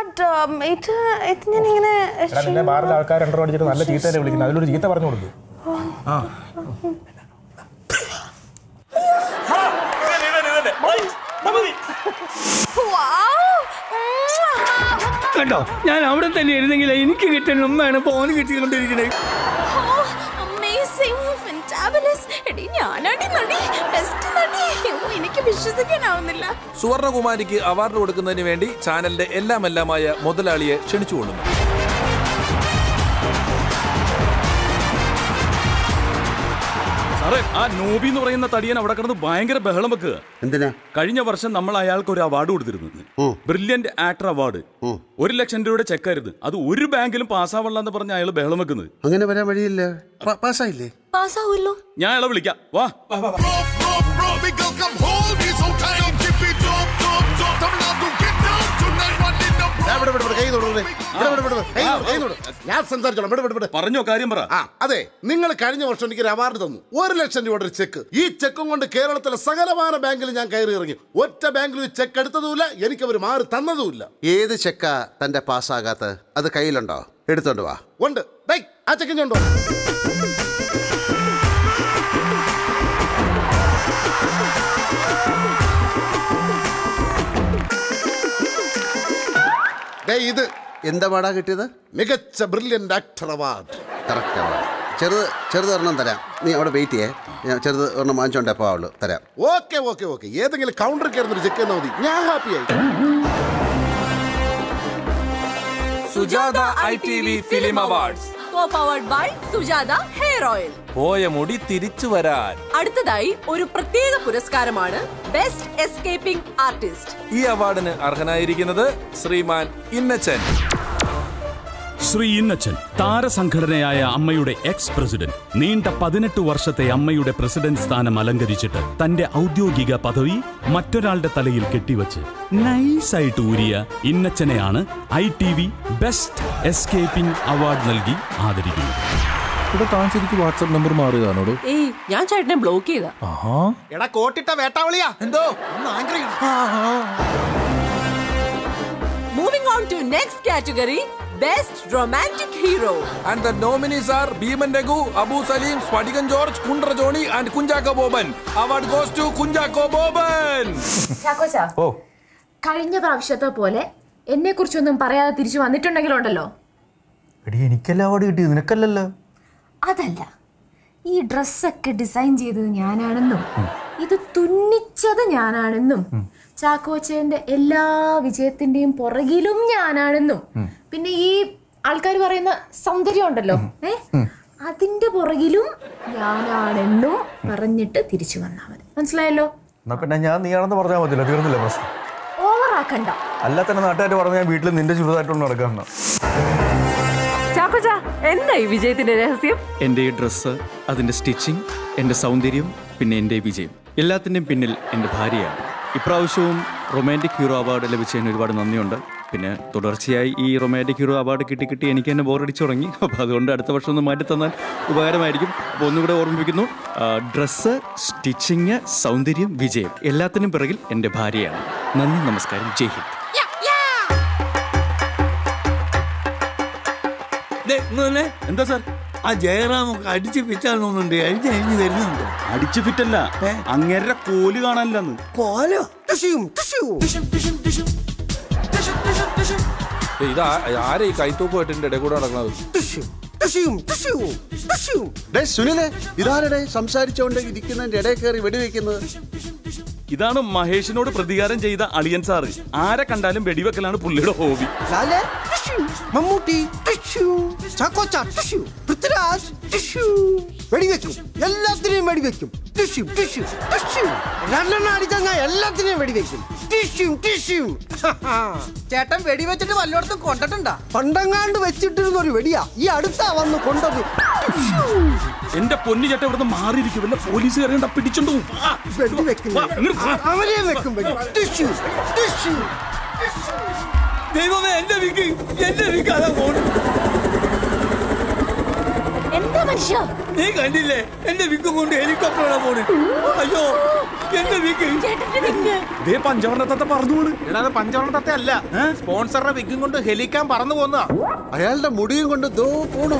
ബാറിലെ ആൾക്കാർ രണ്ടു അടിച്ചിട്ട് നല്ല ചീത്തല്ലേ വിളിക്കുന്നത്. അതിലൊരു ചീത്ത പറഞ്ഞു കൊടുക്കും.
കേട്ടോ, ഞാൻ അവിടെ തന്നെ ഇരുന്നെങ്കിൽ എനിക്ക് കിട്ടുന്ന ഉമ്മയാണ് ഫോൺ കിട്ടിക്കൊണ്ടിരിക്കണേ.
എനിക്ക് വിശ്വസിക്കാനാവുന്നില്ല.
സുവർണകുമാരിക്ക് അവാർഡ് കൊടുക്കുന്നതിന് വേണ്ടി ചാനലിന്റെ എല്ലാം എല്ലാമായ മുതലാളിയെ ക്ഷണിച്ചുകൊള്ളുന്നു.
സാറേ ആ നോബി എന്ന് പറയുന്ന തടിയൻ അവിടെ കിടന്ന് ഭയങ്കര ബഹളം വെക്കുക.
എന്തിനാ?
കഴിഞ്ഞ വർഷം നമ്മൾ അയാൾക്ക് ഒരു അവാർഡ് കൊടുത്തിരുന്നു, ബ്രില്യന്റ് ആക്ടർ അവാർഡ്. ഒരു ലക്ഷം രൂപയുടെ ചെക്കായിരുന്നു. അത് ഒരു ബാങ്കിലും പാസ്സാവള്ള എന്ന് പറഞ്ഞ അയാൾ ബഹളം വെക്കുന്നത്.
അങ്ങനെ വരാൻ വഴിയില്ല. പാസ്സായില്ലേ?
പാസ്സാവുമല്ലോ.
ഞാൻ അയാളെ വിളിക്കാം. വാ.
ഞാൻ സംസാരിച്ചോളാം.
പറഞ്ഞോ, കാര്യം പറ.
അതെ, നിങ്ങൾ കഴിഞ്ഞ വർഷം എനിക്ക് ഒരു അവാർഡ് തന്നു, ഒരു ലക്ഷം രൂപയുടെ ഒരു ചെക്ക്. ഈ ചെക്കും കൊണ്ട് കേരളത്തിലെ സകലമാന ബാങ്കിൽ ഞാൻ കയറി ഇറങ്ങി. ഒറ്റ ബാങ്കിൽ ചെക്ക് എടുത്തതുമില്ല, എനിക്ക് അവർ മാറി തന്നതുമില്ല.
ഏത് ചെക്കാ തന്റെ പാസ്സാകാത്ത? അത് കയ്യിലുണ്ടോ? എടുത്തോണ്ട് വാ.
ഉണ്ട്. ആ ചെക്കിഞ്ഞുണ്ടോ? ഇത്
എന്താ പാടാ കിട്ടിയത്?
മികച്ച brilliant actor award.
Correct award. ചെറുത് ചെറുത് ഒരെണ്ണം തരാം. നീ അവിടെ വെയിറ്റ് ചെയ്യേ. ഞാൻ ചെറുത് ഒരെണ്ണം വാങ്ങിച്ചോണ്ടേ അപ്പോൾ അവള് തരാം.
ഓക്കെ ഓക്കെ ഓക്കെ ഏതെങ്കിലും കൗണ്ടർ കയറുന്നൊരു ചെക്ക് ചെയ്താൽ മതി. ഞാൻ ഹാപ്പിയായി.
Sujatha I T V film awards
powered by Sujatha hair oil.
പോയ മുടി തിരിച്ചു വരാൻ.
അടുത്തതായി ഒരു പ്രത്യേക പുരസ്കാരമാണ് ബെസ്റ്റ് എസ്കേപ്പിംഗ് ആർട്ടിസ്റ്റ്.
ഈ അവാർഡിന് അർഹനായിരിക്കുന്നത് ശ്രീമാൻ ഇന്നച്ചൻ.
ശ്രീ ഇന്നച്ചൻ താരസംഘടനയായ അമ്മയുടെ എക്സ് പ്രസിഡന്റ്. നീണ്ട പതിനെട്ട് വർഷത്തെ അമ്മയുടെ പ്രസിഡന്റ് സ്ഥാനം അലങ്കരിച്ചിട്ട് തന്റെ ഔദ്യോഗിക പദവി മറ്റൊരാളുടെ തലയിൽ കെട്ടിവച്ച് നൈസായിട്ട് ഊരിയ ഇന്നച്ചനെയാണ് I T V best escaping award നൽകി ആദരിക്കുന്നത്.
ഇവിടെ കാണിച്ചിരിക്കും വാട്സ്ആപ്പ് നമ്പർ മാറുകയാണോട്?
ഏയ്, ഞാൻ ചേട്ടനെ ബ്ലോക്ക് ചെയ്ത.
എടാ കോട്ടിട്ട വേട്ടാവളിയാ. എന്തോ
moving on to next category, best romantic hero.
And the nominees are Bhiman Raghu, Abu Salim, Spadigan George, Kundra Joni and Kunjaka Boban. Award goes to Kunjaka Boban.
ചാക്കോച്ചാ, ഓ കഴിഞ്ഞ പ്രാവശ്യത്തെ പോലെ എന്നെ കുറിച്ചൊന്നും പറയാതെ തിരിച്ചു വന്നിട്ടുണ്ടെങ്കിലുണ്ടല്ലോ.
എടി എനിക്കല്ല അവാർഡ് കിട്ടിയത്, നിനക്കല്ലല്ലോ.
അതല്ല, ഈ ഡ്രസ്സൊക്കെ ഡിസൈൻ ചെയ്തത് ഞാനാണെന്നും ഇത് തുന്നിച്ചത് ഞാനാണെന്നും ചാക്കോച്ചന്റെ എല്ലാ വിജയത്തിന്റെയും പുറകിലും ഞാനാണെന്നും പിന്നെ ഈ ആൾക്കാർ പറയുന്ന സൗന്ദര്യം ഉണ്ടല്ലോ, ഏ അതിന്റെ പുറകിലും ഞാനാണെന്നും പറഞ്ഞിട്ട് തിരിച്ചു വന്നാൽ മതി. മനസ്സിലായല്ലോ?
എന്നാ പിന്നെ ഞാൻ നീയാണെന്ന് പറഞ്ഞാൽ മതിയല്ലോ, തീർന്നില്ല പ്രശ്നം.
ഓവറാക്കണ്ട.
അല്ല തന്നെ നാട്ടുകാർ പറഞ്ഞാൽ ഞാൻ വീട്ടിൽ നിന്റെ ചുരിദാറായിട്ടുണ്ട് നടക്കാറുണ്ട്.
ചാക്കോച്ച, എന്താ ഈ വിജയത്തിന്റെ രഹസ്യം?
എൻ്റെ ഈ ഡ്രസ്സ്, അതിൻ്റെ സ്റ്റിച്ചിങ്, എൻ്റെ സൗന്ദര്യം, പിന്നെ എൻ്റെ വിജയം, എല്ലാത്തിൻ്റെയും പിന്നിൽ എൻ്റെ ഭാര്യയാണ്. ഇപ്രാവശ്യവും റൊമാൻറ്റിക് ഹീറോ അവാർഡ് ലഭിച്ചതിന് ഒരുപാട് നന്ദിയുണ്ട്. പിന്നെ തുടർച്ചയായി ഈ റൊമാൻറ്റിക് ഹീറോ അവാർഡ് കിട്ടി കിട്ടി എനിക്ക് തന്നെ ബോറടിച്ചു തുടങ്ങി. അപ്പോൾ അതുകൊണ്ട് അടുത്ത വർഷം ഒന്ന് മാറ്റി തന്നാൽ ഉപകാരമായിരിക്കും. അപ്പോൾ ഒന്നുകൂടെ ഓർമ്മിപ്പിക്കുന്നു, ഡ്രസ്സ്, സ്റ്റിച്ചിങ്, സൗന്ദര്യം, വിജയം, എല്ലാത്തിനും പിറകിൽ എൻ്റെ ഭാര്യയാണ്. നന്ദി, നമസ്കാരം, ജയ് ഹിന്ദ്.
എന്താ സാർ ആ ജയറാമൊക്കെ അടിച്ച് ഫിറ്റാണെന്നുണ്ട്, അഴിഞ്ഞ് അഴിഞ്ഞ് വരുന്നുണ്ട്.
അടിച്ചു ഫിറ്റല്ല, അങ്ങേരുടെ കോല് കാണാനില്ലെന്ന്.
കോലോ?
ഇത് ആരെ ഈ കൈത്തൂക്കുമായിട്ടിന്റെ ഇടയിൽ കൂടെ നടക്കുന്നത്?
സുനിലെ, ഇതാരുടെ സംസാരിച്ചോണ്ട് ഇരിക്കുന്നതിന്റെ ഇടയിൽ കയറി വെടിവെക്കുന്നത്?
ഇതാണ് മഹേഷിനോട് പ്രതികാരം ചെയ്ത അളിയൻ സാറ്. ആരെ കണ്ടാലും വെടിവെക്കലാണ് പുള്ളിയുടെ ഹോബി.
മമ്മൂട്ടി ചാക്കോച്ച പൃഥ്വിരാജ് വെടിവെക്കും, എല്ലാത്തിനെയും വെടിവെക്കും. രണ്ടെണ്ണം അടിച്ചാൽ എല്ലാത്തിനെയും വെടിവെക്കും. ചേട്ടൻ വെടിവെച്ചിട്ട് വല്ലോടത്തും കൊണ്ടിട്ടുണ്ടാ? പണ്ടങ്ങാണ്ട് വെച്ചിട്ടിരുന്ന ഒരു വെടിയാ ഈ അടുത്താ വന്ന് കൊണ്ടത്.
എന്റെ പൊന്നു ചേട്ടൻ ഇവിടുന്ന് മാറിയിരിക്കും, പോലീസുകാരെ പിടിച്ചോണ്ട്
അവരെ വെക്കും.
ദൈവമേ, എന്റെ വിക്ക് എന്റെ വിക്ക് അതാ പോണു.
എന്താ മനുഷ്യ,
നീ കണ്ടില്ലേ എന്റെ വിക്ക് കൊണ്ട് ഹെലികോപ്റ്ററാണ് പോണ്. അയ്യോ, എന്റെ വിക്ക്.
പഞ്ചവർണ്ണത്തെ പറന്നു പോണ്. എടാ, പഞ്ചവർണ്ണത്തെ അല്ല, സ്പോൺസറുടെ വിക്കും കൊണ്ട് ഹെലിക്കാൻ പറന്നു പോന്നാ.
അയാളുടെ മുടിയും കൊണ്ട് ദോ പോണോ.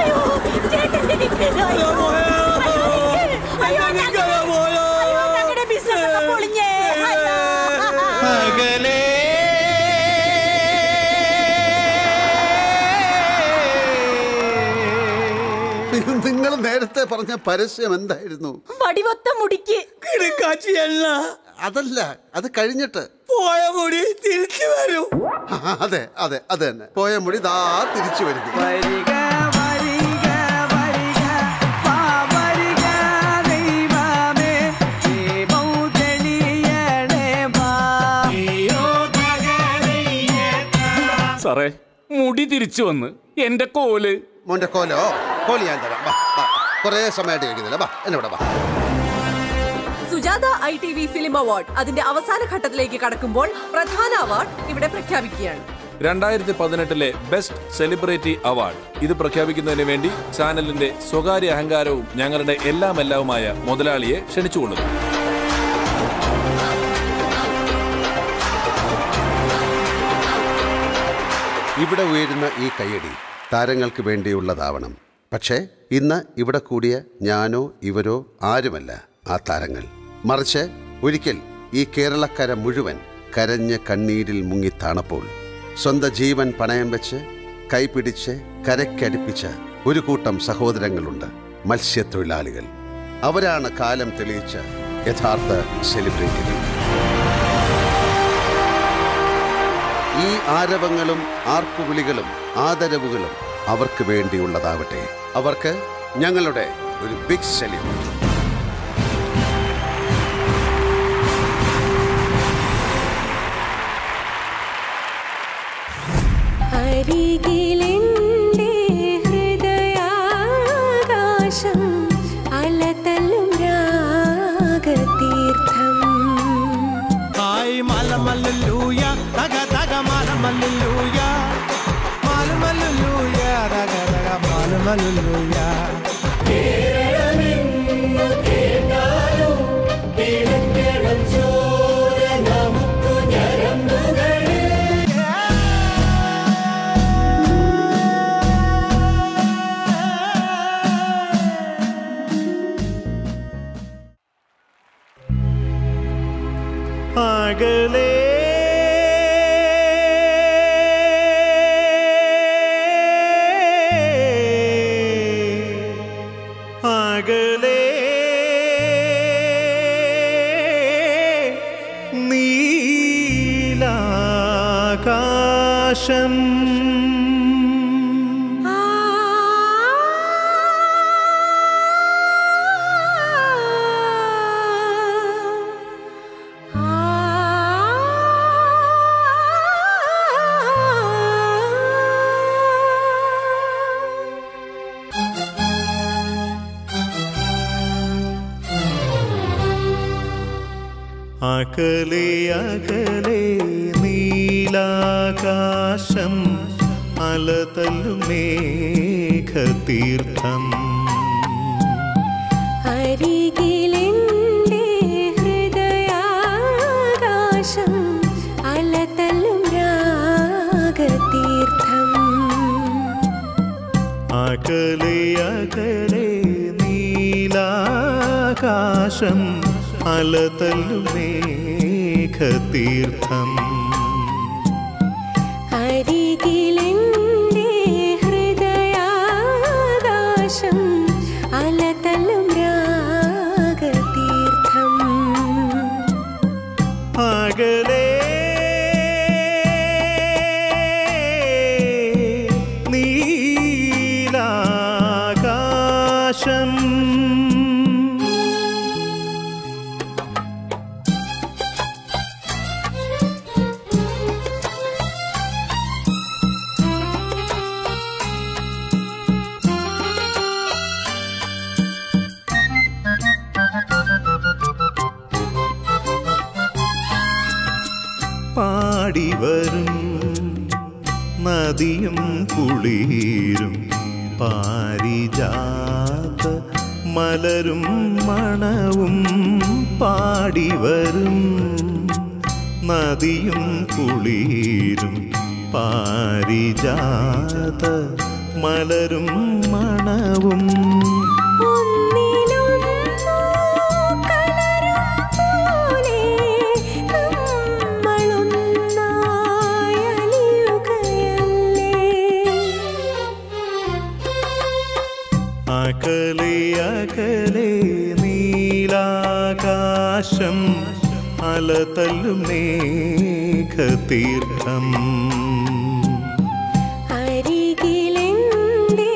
നിങ്ങൾ നേരത്തെ പറഞ്ഞ പരസ്യം എന്തായിരുന്നു?
വടിവൊത്ത മുടിക്ക്
കിടക്കാച്ചിയല്ല.
അതല്ല, അത് കഴിഞ്ഞിട്ട്
പോയ മുടി തിരിച്ചു വരും.
അതെ അതെ അത് തന്നെ, പോയ മുടി ദാ തിരിച്ചു വരും.
വരിക വരിക വരിക വരിക
സാറേ മുടി തിരിച്ചു വന്ന് എന്റെ കോല്.
മോന്റെ കോലോ? കോല് ഞാൻ തരാം. കുറേ സമയമായിട്ട് കഴിക്കുന്നില്ല. ബാ എന്നോട് ബാ.
Sujatha I T V film award അതിന്റെ അവസാന ഘട്ടത്തിലേക്ക് കടക്കുമ്പോൾ പ്രധാന അവാർഡ് ഇവിടെ പ്രഖ്യാപിക്കുകയാണ്.
രണ്ടായിരത്തി പതിനെട്ടിലെ ബെസ്റ്റ് സെലിബ്രിറ്റി അവാർഡ് ഇത് പ്രഖ്യാപിക്കുന്നതിന് വേണ്ടി ചാനലിന്റെ സ്വകാര്യ അഹങ്കാരവും ഞങ്ങളുടെ എല്ലാം എല്ലാവുമായ മുതലാളിയെ ക്ഷണിച്ചുകൊള്ളുന്നു.
ഇവിടെ ഉയരുന്ന ഈ കയ്യടി താരങ്ങൾക്ക് വേണ്ടിയുള്ളതാവണം. പക്ഷേ ഇന്ന് ഇവിടെ കൂടിയ ഞാനോ ഇവരോ ആരുമല്ല ആ താരങ്ങൾ. മറിച്ച് ഒരിക്കൽ ഈ കേരളക്കര മുഴുവൻ കരഞ്ഞ കണ്ണീരിൽ മുങ്ങിത്താണപ്പോൾ സ്വന്തം ജീവൻ പണയം വെച്ച് കൈപിടിച്ച് കരയ്ക്കടുപ്പിച്ച ഒരു കൂട്ടം സഹോദരങ്ങളുണ്ട്, മത്സ്യത്തൊഴിലാളികൾ. അവരാണ് കാലം തെളിയിച്ച യഥാർത്ഥ സെലിബ്രിറ്റികൾ. ഈ ആരവങ്ങളും ആർപ്പുവിളികളും ആദരവുകളും അവർക്ക് വേണ്ടിയുള്ളതാവട്ടെ. അവർക്ക് ഞങ്ങളുടെ ഒരു ബിഗ് സെല്യൂട്ട്.
അരികിലെന്റെ ഹൃദയാകാശം അലതല്ലും രാഗതീർത്ഥം.
ഹായ് മലമല്ലൂയ തക തക മലമല്ലൂയ മലമല്ലൂയ തക തക മലമല്ലൂയ. കേരളമെന്നു കേട്ടാലും കേൾക്കണം ചോര നമുക്ക് ഞരമ്പുകളിൽ. അകലേ അകലേ നീലാകാശം അകലെ അകലെ നീലാകാശം അലതല്ലും മേഘതീർത്ഥം.
അരികിലെന്റെ ഹൃദയാകാശം അലതല്ലും രാഗതീർത്ഥം.
അകലെ അകലെ നീലാകാശം അലതല്ലും മേഘതീർത്ഥം.
അരികിലെന്റെ ഹൃദയാകാശം അലതല്ലും രാഗതീർത്ഥം.
അകലെ നീലാകാശം പാടിവരും നദിയും കുളിരും പാരിജാത മലരും മണവും. പാടിവരും നദിയും കുളിരും പാരിജാത മലരും മണവും. അകലെ അകലെ നീലാകാശം അലതല്ലും മേഘതീർത്ഥം.
അരികിലെന്റെ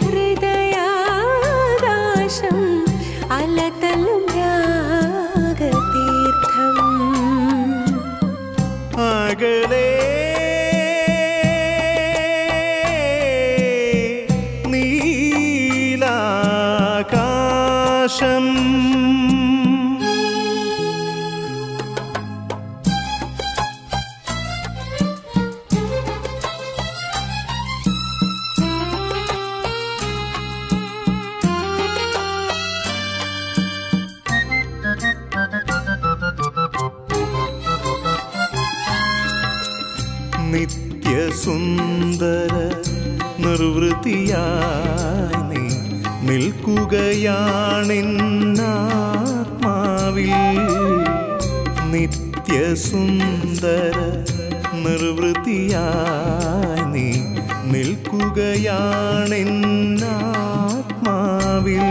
ഹൃദയാകാശം അലതല്ലും രാഗതീർത്ഥം.
അകലെ നിത്യസുന്ദര നിർവൃതിയായി നീ നിൽക്കുകയാണെന്നാത്മാവിൽ നിത്യസുന്ദര നിർവൃതിയായി നീ നിൽക്കുകയാണെന്നാത്മാവിൽ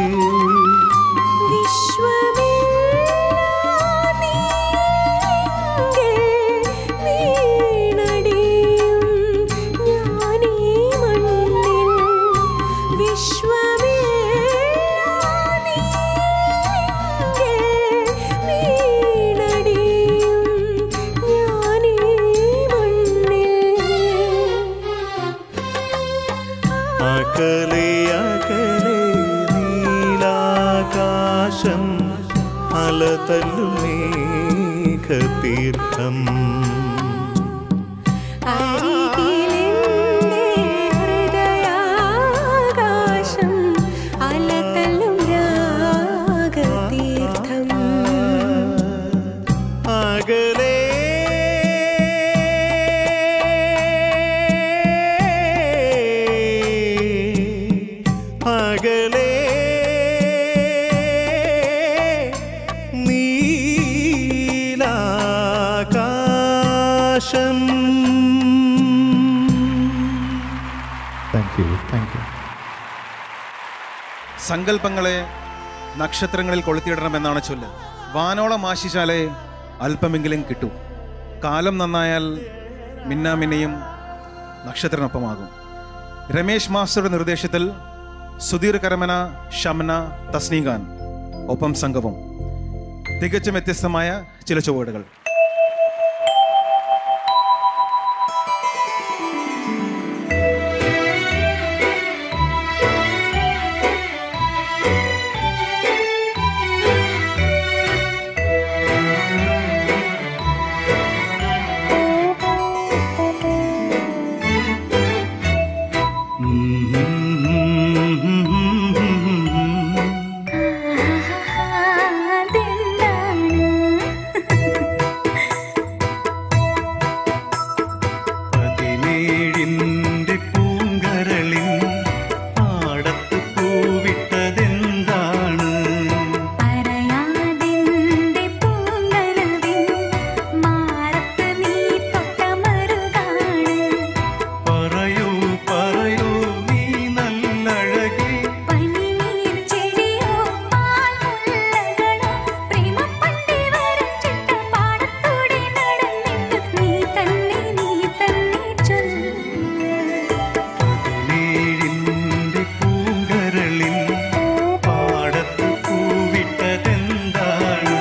അകലെ അകലെ നീലാകാശം അലതല്ലും മേഘതീർത്ഥം അകലെ അകലെ നീലാകാശം.
Thank you thank you.
സങ്കല്പങ്ങളെ നക്ഷത്രങ്ങളിൽ കൊളുത്തിയിടണമെന്നാണ് ചൊല്ല്. വാനോളം ആശിച്ചാലേ അല്പമെങ്കിലും കിട്ടൂ. കാലം നന്നായാൽ മിന്നാമിന്നയും നക്ഷത്രനൊപ്പമാകും. രമേശ് മാസ്റ്ററുടെ നിർദ്ദേശത്തിൽ സുധീർ കരമന, ഷംന, തസ്നീഖാൻ ഒപ്പം സംഗമം. തികച്ചും വ്യത്യസ്തമായ ചില ചുവടുകൾ.
പതിനേഴിന്റെ പൂങ്കരളിൽ പാടത്ത് പൂവിട്ടതെന്താണ്? പറയൂ പറയൂ നീ നല്ലഴകി. പതിനേഴിന്റെ പൂങ്കരളിൽ പാടത്ത് പൂവിട്ടതെന്താണ്?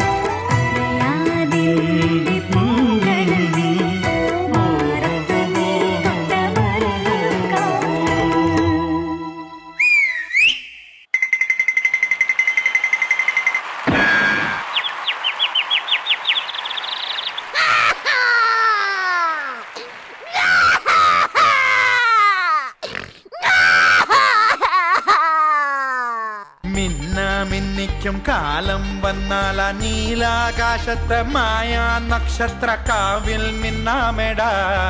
മിന്നാമിന്നിക്കും കാലം വന്നാൽ ആ നീലാകാശത്തെ മായാ നക്ഷത്ര കാവിൽ മിന്നാമെടാ.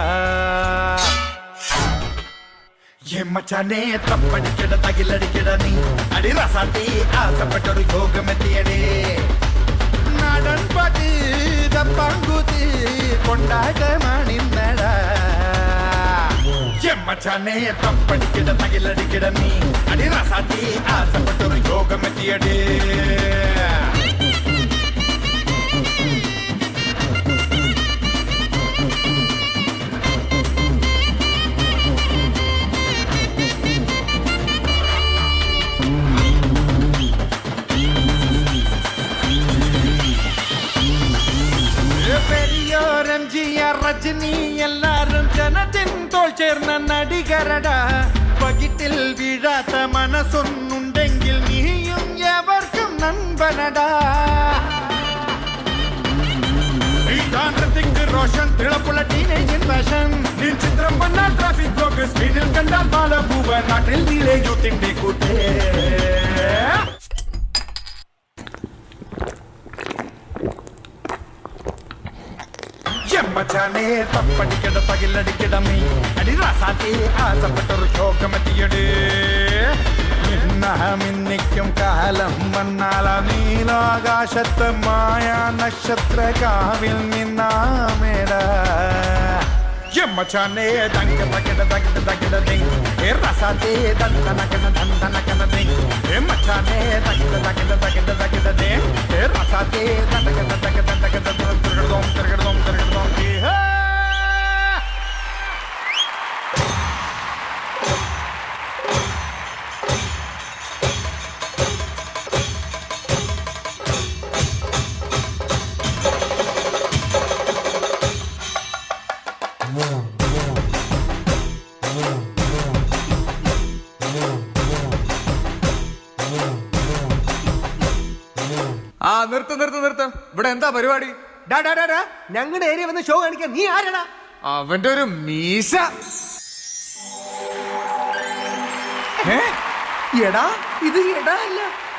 എമ്മച്ചാനെ തപ്പടിക്കട തകിലടിക്കട നീ അടി റസാത്തി ആസപ്പെട്ടൊരു യോഗമെത്തിയടേ. നടൻ പതി പങ്കുതി കൊണ്ടാട്ടമാണിന്നടാ. എമ്മച്ചാനെ തപ്പടിക്കട തകിലടിക്കട നീ അടി റസാത്തി ആസപ്പെട്ടൊരു യോഗമെത്തിയടേ. പെരിയോരം ജിയ രജനി എല്ലാരും ജനത്തിൻ തോൾ ചേർന്ന നടികരടാ. പകിട്ടിൽ വീഴാത്ത മനസ്സൊന്നുണ്ടെങ്കിൽ നീയും എവർക്കും നൻപനടാ. റോഷൻ തിളപ്പുള്ള ടീനേജിൻ ഫാഷൻ നിൻ ചിത്രം വന്നാൽ ട്രാഫിക് ബ്ലോക്ക് സ്ക്രീനിൽ കണ്ടാൽ ബാലഭൂവ നാട്ടിൽ നീലേ യൂത്തിന്റെ കൂട്ടേ. എമ്മച്ചാ മച്ചാനെ തപ്പടിക്കട തകിലടിക്കട നീ അടി റാസാത്തെ ആസപ്പെട്ടൊരു ശോകമെത്തിയടേ മിന്നിക്കും കാലം വന്നാല നീലാകാശത്ത് മായ നക്ഷത്ര കാവിൽ നിന്നാമേട മച്ചാനെ തങ്ക തകിട തകിട തകിട ദേ റാസാത്തെ ദന്തനകന ദന്തനകന ദേ മച്ചാനെ തകിട തകിട തകിട തകിട ദേ റാസാത്തെ ദന്തകന ദന്തകന ദന്തകന തിരകടോം തിരകടോം തിരകടോം ഹേ
ആ നിർത്ത് നിർത്ത് നിർത്ത് ഇവിടെ എന്താ പരിപാടി?
ഞങ്ങളുടെ ഏരിയ വന്ന് ഷോ കാണിക്കാൻ നീ ആരടാ?
അവന്റെ ഒരു മീശ.
എടാ ഇത് എടാ അല്ല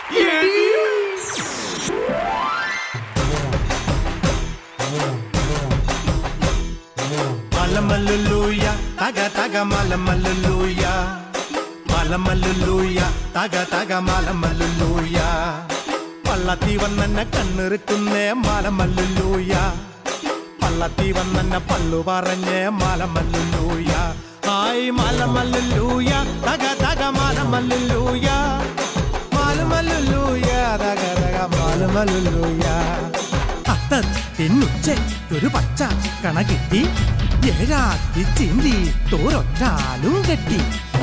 മലമല്ലുലൂയ തക തക മലമല്ലുലൂയ മലമല്ലുലൂയ തക തക മലമല്ലുലൂയ പള്ളത്തി വന്നെന്നെ കണ്ണിറുക്കുന്നേ മലമല്ലുലൂയ പള്ളത്തി വന്നെന്നെ പള്ളു പറഞ്ഞേ മലമല്ലുലൂയ ആയി മലമല്ലുലൂയ തക തക മലമല്ലുലൂയ മലമല്ലുലൂയ തക തക മലമല്ലുലൂയ അത്തത്തിനുച്ചൊരു പച്ച കണ കിട്ടി ഏഴാക്കി ചിന്തി തോരൊറ്റാലും കെട്ടി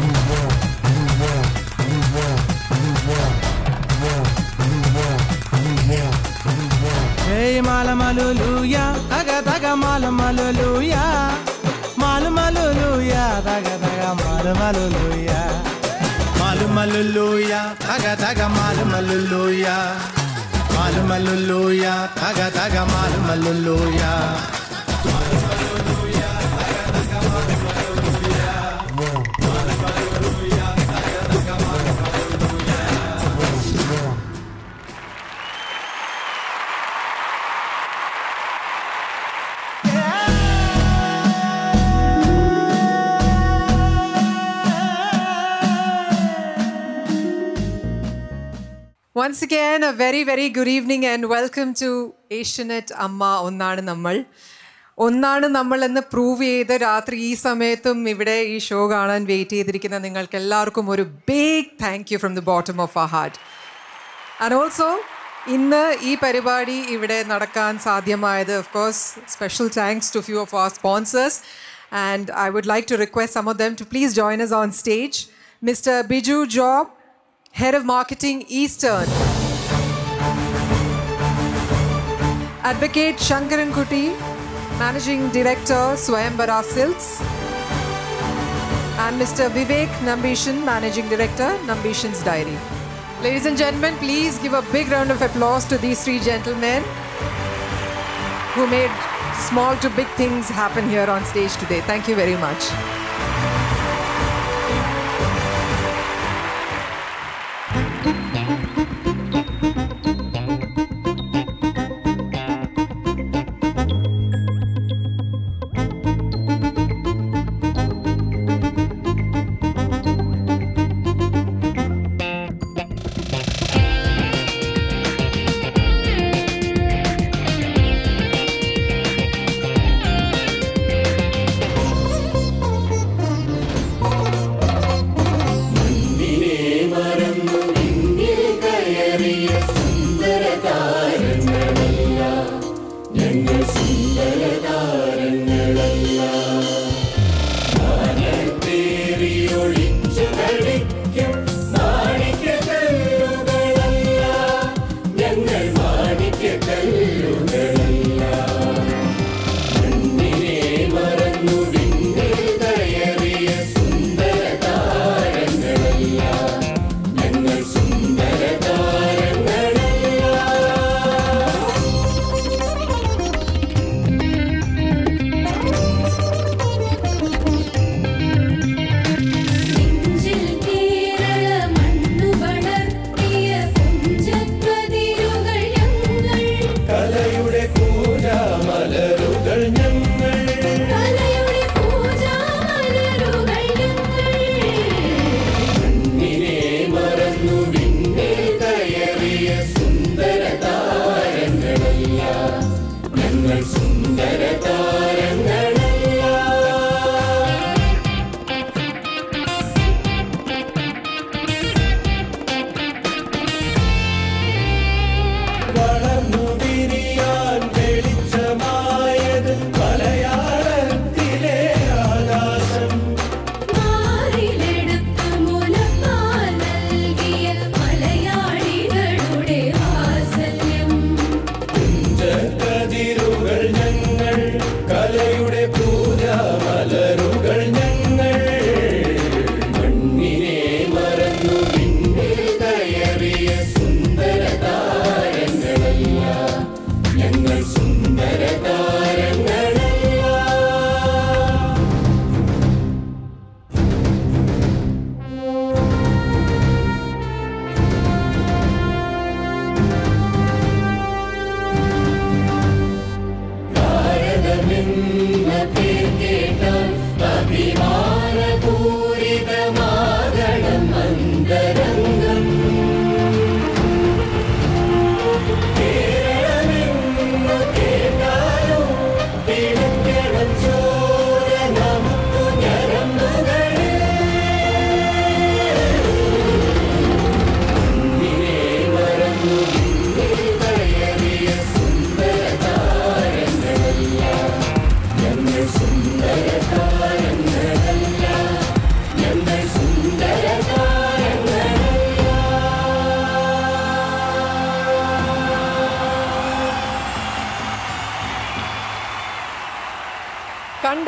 മലമലുലൂയ തക തക മലമലുലൂയ മലമലുലൂയ തക തക മലമലുലൂയ മലമലുലൂയ തക തക മലമലുലൂയ മലമലുലൂയ തക തക മലമലുലൂയ
Once again, a very, very good evening and welcome to Asianet Amma Onnanu Nammal. Onnanu Nammal എന്ന് പ്രൂവ് ചെയ്ത് രാത്രി ഈ സമയത്തും ഇവിടെ ഈ ഷോ കാണാൻ വെയിറ്റ് ചെയ്തിരിക്കുന്ന നിങ്ങൾക്ക് എല്ലാവർക്കും ഒരു big thank you from the bottom of our heart. And also ഇന്ന് ഈ പരിപാടി ഇവിടെ നടക്കാൻ സാധ്യമായത് of course special thanks to few of our sponsors and I would like to request some of them to please join us on stage. Mister Biju Job, Head of Marketing Eastern. Advocate Shankaran Kuti, Managing Director Swayambara Silks. And Mister Vivek Nambishan, Managing Director Nambishan's Diary. Ladies and gentlemen, please give a big round of applause to these three gentlemen who made small to big things happen here on stage today. Thank you very much.
കലയുടെ പൂജാമലരുകൾ ഞങ്ങൾ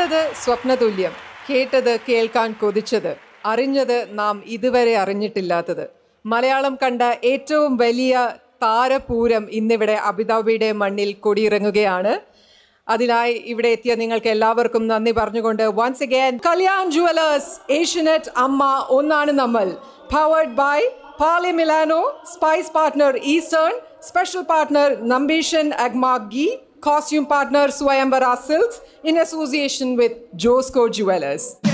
കണ്ടത് സ്വപ്നതുല്യം, കേട്ടത് കേൾക്കാൻ കൊതിച്ചത്, അറിഞ്ഞത് നാം ഇതുവരെ അറിഞ്ഞിട്ടില്ലാത്തത്. മലയാളം കണ്ട ഏറ്റവും വലിയ താരപൂരം ഇന്നിവിടെ അബുദാബിയുടെ മണ്ണിൽ കൊടിയിറങ്ങുകയാണ്. അതിനായി ഇവിടെ എത്തിയ നിങ്ങൾക്ക് എല്ലാവർക്കും നന്ദി പറഞ്ഞുകൊണ്ട് once again Kalyan jewellers Asianet Amma ഒന്നാണ് നമ്മൾ, powered by Parle Milano, spice partner Eastern, special partner Nambeeshan Agmark ghee, costume partner Swayambara Silks in association with Josco Jewelers.